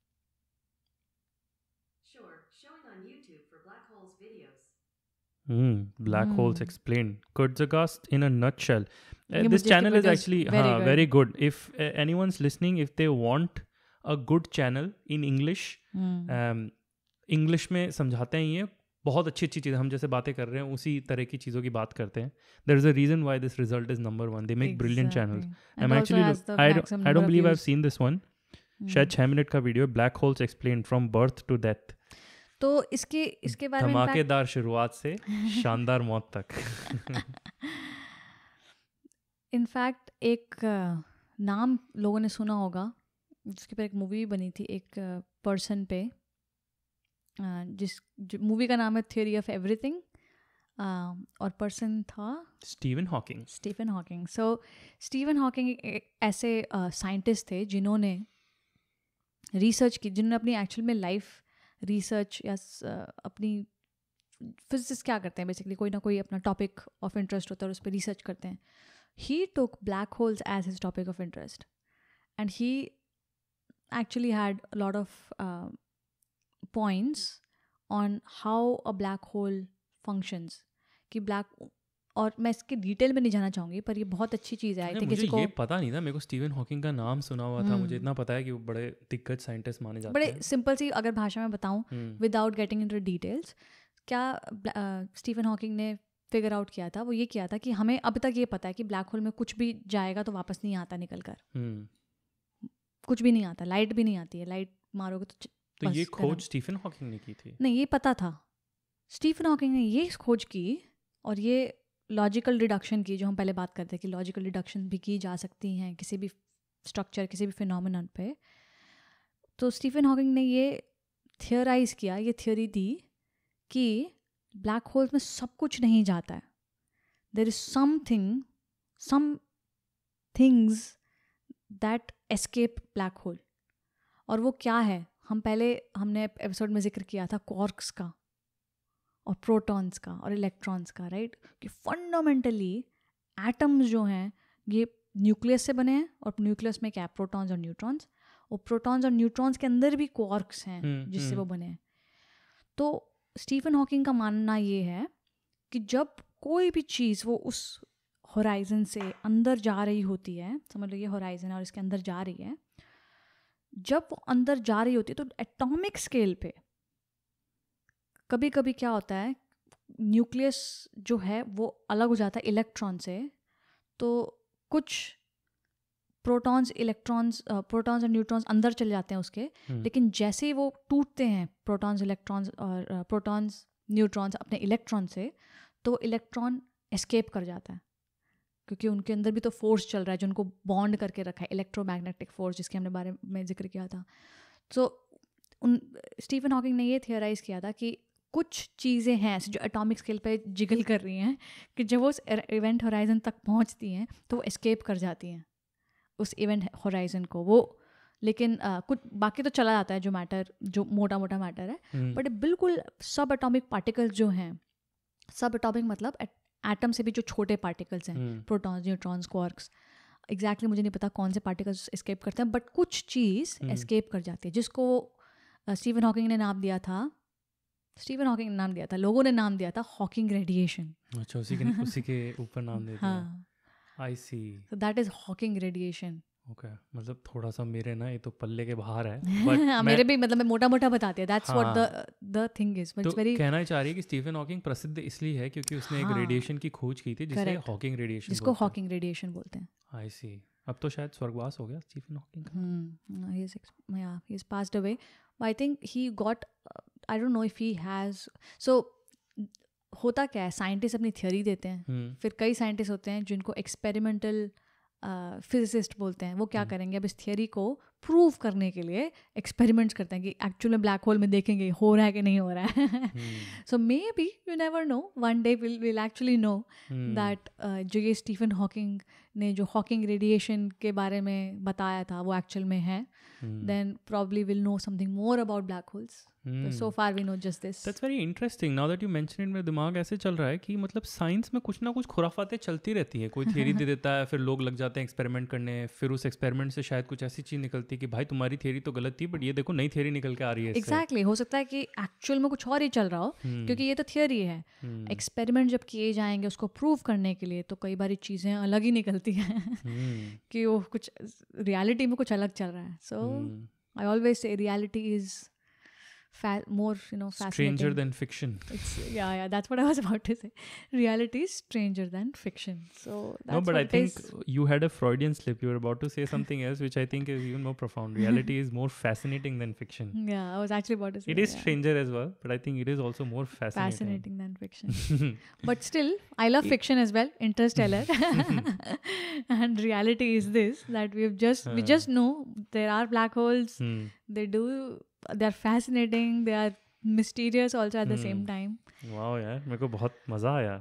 Sure, showing on YouTube for black holes videos. Black holes explained. Kurzagast in a nutshell. ये This मुझे channel is videos actually very good. very good. If anyone's listening, if they want a good channel in English, English में समझाते हैं ये बहुत अच्छी अच्छी चीज़ें, हम जैसे बातें कर रहे हैं उसी तरह की चीज़ों की बात करते हैं. There is a reason why this result is number one. They make brilliant channels. And I'm also actually has the I maximum don't number of believe I've views. seen this one. शायद 6 minute का video, black holes explain from birth to death. तो इसके बारे में धमाकेदार शुरुआत से शानदार मौत तक। इनफैक्ट एक नाम लोगों ने सुना होगा, जिसके पर एक मूवी बनी थी एक पर्सन पे, जिस मूवी का नाम है थियरी ऑफ एवरीथिंग, और पर्सन था Steven Hawking. So Steven Hawking एक ऐसे साइंटिस्ट थे जिन्होंने रिसर्च की, जिन्होंने अपनी एक्चुअल में लाइफ रिसर्च या अपनी फिजिक्स क्या करते हैं बेसिकली, कोई ना कोई अपना टॉपिक ऑफ इंटरेस्ट होता है और उस पर रिसर्च करते हैं. He took black holes as his topic of interest and he actually had a lot of points on how a black hole functions. कि black, और मैं इसके डिटेल में नहीं जाना चाहूँगी पर ये बहुत अच्छी चीज़ है. आई थिंक मुझे किसी को ये पता नहीं था, मेरे को स्टीवन हॉकिंग का नाम सुना हुआ था, मुझे इतना पता है कि वो बड़े दिग्गज साइंटिस्ट माने जाते हैं. बड़े सिंपल सी अगर भाषा में बताऊँ विदाउट गेटिंग इनटू डिटेल्स, क्या स्टीफन हॉकिंग ने फिगर आउट किया था, वो ये किया था कि हमें अब तक ये पता है कि ब्लैक होल में कुछ भी जाएगा तो वापस नहीं आता निकल कर, कुछ भी नहीं आता, लाइट भी नहीं आती है, लाइट मारोगे तो ये खोज स्टीफन हॉकिंग ने की थी? नहीं, ये पता था. स्टीफन हॉकिंग ने ये खोज की और ये लॉजिकल रिडक्शन की, जो हम पहले बात करते हैं कि लॉजिकल रिडक्शन भी की जा सकती हैं किसी भी स्ट्रक्चर, किसी भी फिनोमिनन पे. तो स्टीफन हॉकिंग ने ये थियराइज किया, ये थ्योरी दी कि ब्लैक होल्स में सब कुछ नहीं जाता है. There is some things that escape black hole. और वो क्या है, हमने एपिसोड में जिक्र किया था क्वार्क्स का और प्रोटॉन्स का और इलेक्ट्रॉन्स का, राइट? कि फंडामेंटली एटम्स जो हैं ये न्यूक्लियस से बने हैं, और न्यूक्लियस में क्या है, प्रोटॉन्स और न्यूट्रॉन्स, और प्रोटॉन्स और न्यूट्रॉन्स के अंदर भी क्वार्क्स हैं जिससे वो बने हैं. तो स्टीफन हॉकिंग का मानना ये है कि जब कोई भी चीज़ वो उस होराइजन से अंदर जा रही होती है, समझ लो ये होराइजन है और इसके अंदर जा रही है, जब वो अंदर जा रही होती है तो एटॉमिक स्केल पे कभी कभी क्या होता है, न्यूक्लियस जो है वो अलग हो जाता है इलेक्ट्रॉन से, तो कुछ प्रोटॉन्स और न्यूट्रॉन्स अंदर चले जाते हैं उसके, लेकिन जैसे ही वो टूटते हैं प्रोटॉन्स न्यूट्रॉन्स अपने इलेक्ट्रॉन से, तो इलेक्ट्रॉन एस्केप कर जाता है, क्योंकि उनके अंदर भी तो फोर्स चल रहा है जो उनको बॉन्ड करके रखा है, इलेक्ट्रोमैग्नेटिक फोर्स, जिसके हमने बारे में जिक्र किया था. तो स्टीफन हॉकिंग ने ये थियराइज किया था कि कुछ चीज़ें हैं जो एटॉमिक स्केल पे जिगल कर रही हैं, कि जब वो उस इवेंट होराइजन तक पहुंचती हैं तो वो एस्केप कर जाती हैं उस इवेंट होराइजन को वो, लेकिन कुछ बाकी तो चला जाता है जो मैटर, जो मोटा मोटा मैटर है. बट बिल्कुल सब एटॉमिक पार्टिकल्स जो हैं, सब एटॉमिक मतलब एटम से भी जो छोटे पार्टिकल्स हैं, प्रोटॉन्स, न्यूट्रॉन्स, क्वार्क्स, एग्जैक्टली मुझे नहीं पता कौन से पार्टिकल्स एस्केप करते हैं, बट कुछ चीज़ एस्केप कर जाती है, जिसको स्टीफन हॉकिंग ने नाम दिया था, लोगों ने नाम दिया था हॉकिंग रेडिएशन. अच्छा, उसी के ऊपर नाम दे दिया. हाँ, I see. So that is Hawking radiation. Okay, मतलब थोड़ा सा मेरे ना ये तो पल्ले के बाहर है, हाँ, मेरे भी मतलब मैं मोटा मोटा बताती है, that's what the thing is, but तो इट्स वेरी, कहना ही चाह रही है कि स्टीफन हॉकिंग प्रसिद्ध इसलिए है क्योंकि उसने एक हाँ, रेडिएशन की खोज की थी जिसे correct, हॉकिंग रेडिएशन जिसको बोलते हैं। हॉकिंग रेडिएशन बोलते हैं. आई सी, अब तो शायद स्वर्गवास हो गया स्टीफन हॉकिंग का। He has passed away. But I think he got, I don't know if he has, so होता क्या है, साइंटिस्ट अपनी थियोरी देते हैं, फिर कई साइंटिस्ट होते हैं जिनको एक्सपेरिमेंटल फिजिसिस्ट बोलते हैं, वो क्या करेंगे, अब इस थियोरी को प्रूव करने के लिए एक्सपेरिमेंट्स करते हैं कि एक्चुअल में ब्लैक होल में देखेंगे हो रहा है कि नहीं हो रहा है. So maybe you never know, one day will actually know that जो ये स्टीफन हॉकिंग ने जो हॉकिंग रेडिएशन के बारे में बताया था वो एक्चुअल में है, then probably we'll know something more about black holes. But so far we know just this. That's very interesting. Now that you mention it, मेरा दिमाग ऐसे चल रहा है कि मतलब साइंस में कुछ ना कुछ खुराफातें चलती रहती हैं. कोई थियरी दे देता है, फिर लोग लग जाते हैं एक्सपेरिमेंट करने, फिर उस एक्सपेरिमेंट से शायद कुछ ऐसी चीज़ निकलती है कि भाई तुम्हारी थियरी तो गलत थी, बट ये देखो नई थियरी निकल के आ रही है. Exactly. हो सकता है कि एक्चुअल में कुछ और ही चल रहा हो, क्योंकि ये तो थियरी है. एक्सपेरिमेंट जब किए जाएंगे उसको प्रूव करने के लिए, तो कई बार चीज़ें अलग ही निकलती हैं कि वो कुछ रियलिटी में कुछ अलग चल रहा है. So I always say reality is more, fascinating. Stranger than fiction. Yeah, that's what I was about to say. Reality is stranger than fiction. So that's no, but what I it think is. you had a Freudian slip. You were about to say something else, which I think is even more profound. Reality is more fascinating than fiction. Yeah, I was actually about to say It is yeah. stranger as well, but I think it is also more Fascinating than fiction. But still, I love fiction as well. Interstellar. And reality is this, that we just know there are black holes. They're fascinating. They are mysterious also at the same time. Wow, यार मेरे को बहुत मज़ा आया.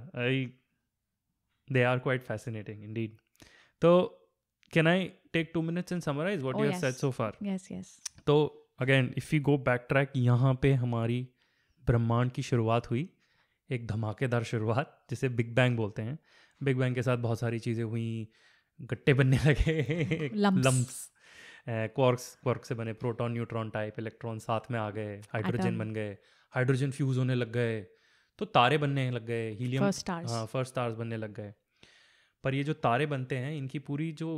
They are quite fascinating indeed. So, can I take 2 minutes and summarize what you have said so far? Yes. तो again, if we go backtrack, यहाँ पे हमारी ब्रह्मांड की शुरुआत हुई, एक धमाकेदार शुरुआत जिसे बिग बैंग बोलते हैं. बिग बैंग के साथ बहुत सारी चीज़ें हुई, गट्टे बनने लगे, लम्प्स, क्वार्क से बने प्रोटॉन, न्यूट्रॉन टाइप, इलेक्ट्रॉन साथ में आ गए, हाइड्रोजन बन गए, हाइड्रोजन फ्यूज़ होने लग गए, तो तारे बनने लग गए, हीलियम, फर्स्ट स्टार्स बनने लग गए. पर ये जो तारे बनते हैं, इनकी पूरी जो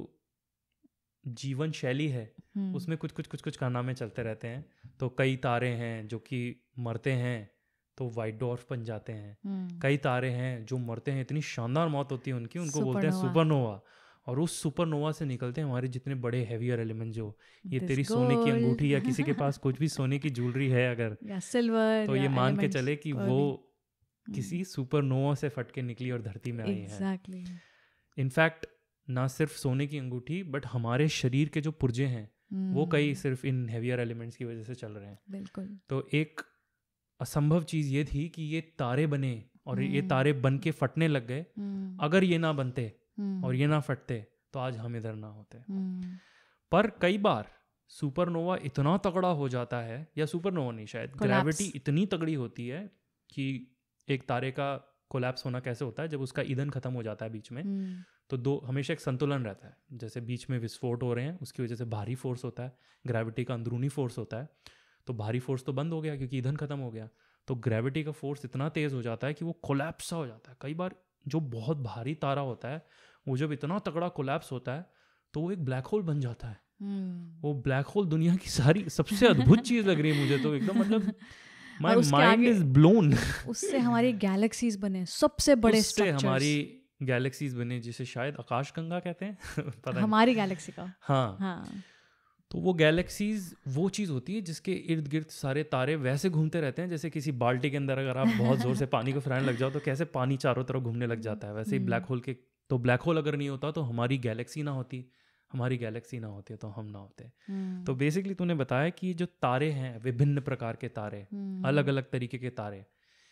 जीवन शैली है उसमें कुछ कारनामे चलते रहते हैं. तो कई तारे हैं जो कि मरते हैं तो वाइट डॉर्फ बन जाते हैं. कई तारे हैं जो मरते हैं, इतनी शानदार मौत होती है उनकी, उनको बोलते हैं सुपरनोवा. और उस सुपरनोवा से निकलते हैं हमारे जितने बड़े हेवियर एलिमेंट, जो ये तेरी सोने की अंगूठी या किसी के पास कुछ भी सोने की ज्वेलरी है अगर, सिल्वर, तो ये मान के चले कि वो किसी सुपरनोवा से फट के निकली और धरती में आई है. इनफैक्ट ना सिर्फ सोने की अंगूठी, बट हमारे शरीर के जो पुर्जे हैं वो कई सिर्फ इन हेवियर एलिमेंट्स की वजह से चल रहे हैं. बिल्कुल. तो एक असंभव चीज़ ये थी कि ये तारे बने और ये तारे बन के फटने लग गए. अगर ये ना बनते और ये ना फटते तो आज हम इधर ना होते. पर कई बार सुपरनोवा इतना तगड़ा हो जाता है, या सुपरनोवा नहीं, शायद ग्रेविटी इतनी तगड़ी होती है कि एक तारे का कोलैप्स होना कैसे होता है, जब उसका ईंधन खत्म हो जाता है बीच में, तो दो हमेशा एक संतुलन रहता है. जैसे बीच में विस्फोट हो रहे हैं, उसकी वजह से भारी फोर्स होता है, ग्रेविटी का अंदरूनी फोर्स होता है. तो भारी फोर्स तो बंद हो गया क्योंकि ईंधन खत्म हो गया, तो ग्रेविटी का फोर्स इतना तेज़ हो जाता है कि वो कोलैप्स हो जाता है. कई बार जो बहुत भारी तारा होता है वो जब इतना तगड़ा कोलैप्स होता है तो वो एक ब्लैक होल बन जाता है. वो ब्लैक होल दुनिया की सारी सबसे अद्भुत चीज़ लग रही है मुझे तो, एकदम मतलब माय माइंड इज ब्लोन. उससे हमारी गैलेक्सीज बने, सबसे बड़े स्ट्रक्चर्स, हमारी गैलेक्सीज बने जिसे शायद आकाशगंगा कहते हैं. पता हमारी गैलेक्सी का. हाँ. तो वो गैलेक्सीज वो चीज़ होती है जिसके इर्द गिर्द सारे तारे वैसे घूमते रहते हैं जैसे किसी बाल्टी के अंदर अगर आप बहुत ज़ोर से पानी को फैलाने लग जाओ तो कैसे पानी चारों तरफ घूमने लग जाता है, वैसे ही ब्लैक होल के. तो ब्लैक होल अगर नहीं होता तो हमारी गैलेक्सी ना होती, हमारी गैलेक्सी ना होती तो हम ना होते. तो बेसिकली तूने बताया कि जो तारे हैं, विभिन्न प्रकार के तारे, अलग अलग तरीके के तारे,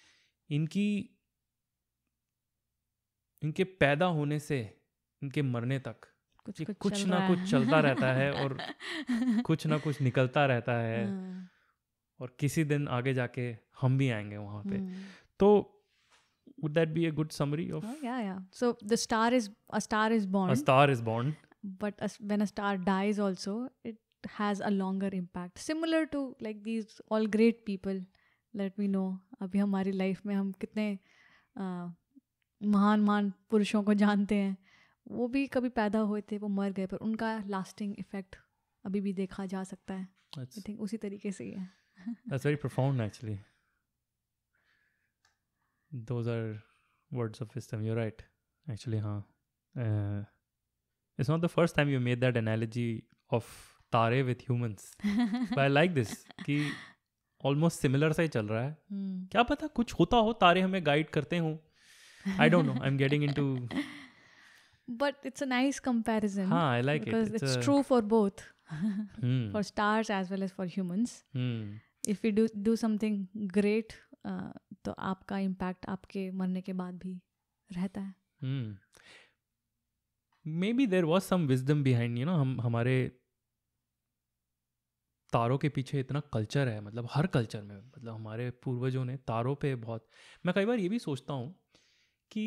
इनके पैदा होने से इनके मरने तक कुछ ना कुछ चलता रहता है और कुछ ना कुछ निकलता रहता है. और किसी दिन आगे जाके हम भी आएंगे वहाँ पे. तो would that be a good summary of? Yeah. So a star is born. A star is born. But when a star dies also, it has a longer impact. Similar to like these all great people that we know. अभी हमारी life में हम कितने महान पुरुषों को जानते हैं, वो भी कभी पैदा हुए थे, वो मर गए, पर उनका लास्टिंग इफेक्ट अभी भी देखा जा सकता है. आई थिंक उसी तरीके से ही है. That's very profound, actually. Those are words of wisdom. You're right. Actually, हाँ. It's not the first time you made that analogy of तारे with humans. But I like this कि almost similar सा ही चल रहा है. क्या पता कुछ होता हो, तारे हमें गाइड करते हो. I don't know. I'm getting into. But it's a nice comparison. हाँ, I like because it. it's true for both. Hmm. For stars as well as for humans. Hmm. If we do something great, तो आपका impact आपके मरने के बाद भी रहता है. Maybe there was some wisdom behind, हमारे तारों के पीछे इतना कल्चर है, मतलब हर कल्चर में, मतलब हमारे पूर्वजों ने तारों पे बहुत. मैं कई बार ये भी सोचता हूँ कि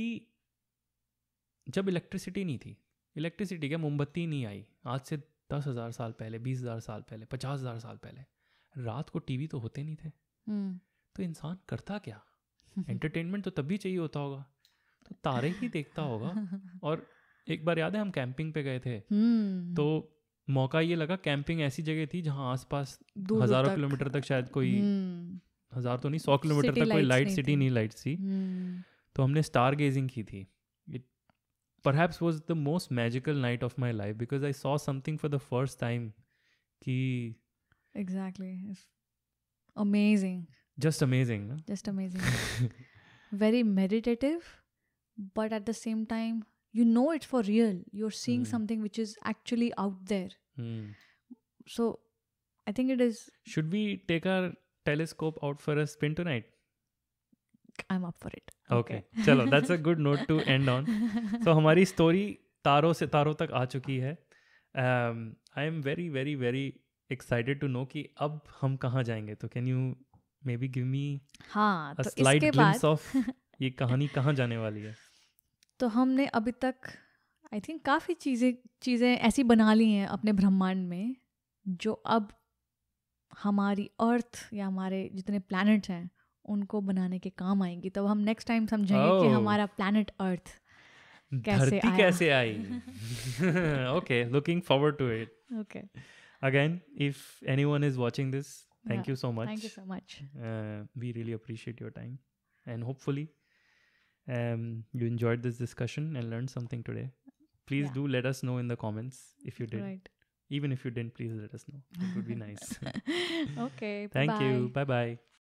जब इलेक्ट्रिसिटी नहीं थी, इलेक्ट्रिसिटी क्या, मोमबत्ती नहीं आई आज से 10,000 साल पहले, 20,000 साल पहले, 50,000 साल पहले, रात को टीवी तो होते नहीं थे. तो इंसान करता क्या? एंटरटेनमेंट तो तभी चाहिए होता होगा, तो तारे ही देखता होगा. और एक बार याद है हम कैंपिंग पे गए थे, तो मौका ये लगा, कैंपिंग ऐसी जगह थी जहाँ आसपास हज़ारों किलोमीटर तक, शायद कोई 1,000 तो नहीं, 100 किलोमीटर तक कोई लाइट, सिटी नहीं लाइट्स थी. तो हमने स्टार गेजिंग की थी. It perhaps was the most magical night of my life because I saw something for the first time ki exactly. It's amazing. Just amazing, no? Just amazing. Very meditative, but at the same time you know it's for real. You're seeing something which is actually out there. So I think it is. Should we take our telescope out for a spin tonight? I'm up for it. Okay. चलो, that's a good note to end on. So हमारी story तारों से तारों तक आ चुकी है. I am very very very excited to know कि अब हम कहाँ जाएंगे. तो can you maybe give me a slight glimpse of ये कहानी कहाँ जाने वाली है? तो हमने अभी तक I think काफ़ी चीज़ें ऐसी बना ली हैं अपने ब्रह्मांड में जो अब हमारी अर्थ या हमारे जितने प्लैनेट्स हैं उनको बनाने के काम आएंगी. तो हम नेक्स्ट टाइम समझेंगे कि हमारा प्लैनेट अर्थ कैसे आई. Okay, looking forward to it. Okay. Again, if anyone is watching this, thank you so much. Thank you so much. We really appreciate your time, and hopefully you enjoyed this discussion and learned something today. Please do let us know in the comments if you did. Right. Even if you didn't, please let us know. It would be nice. Okay. Thank you. Bye bye.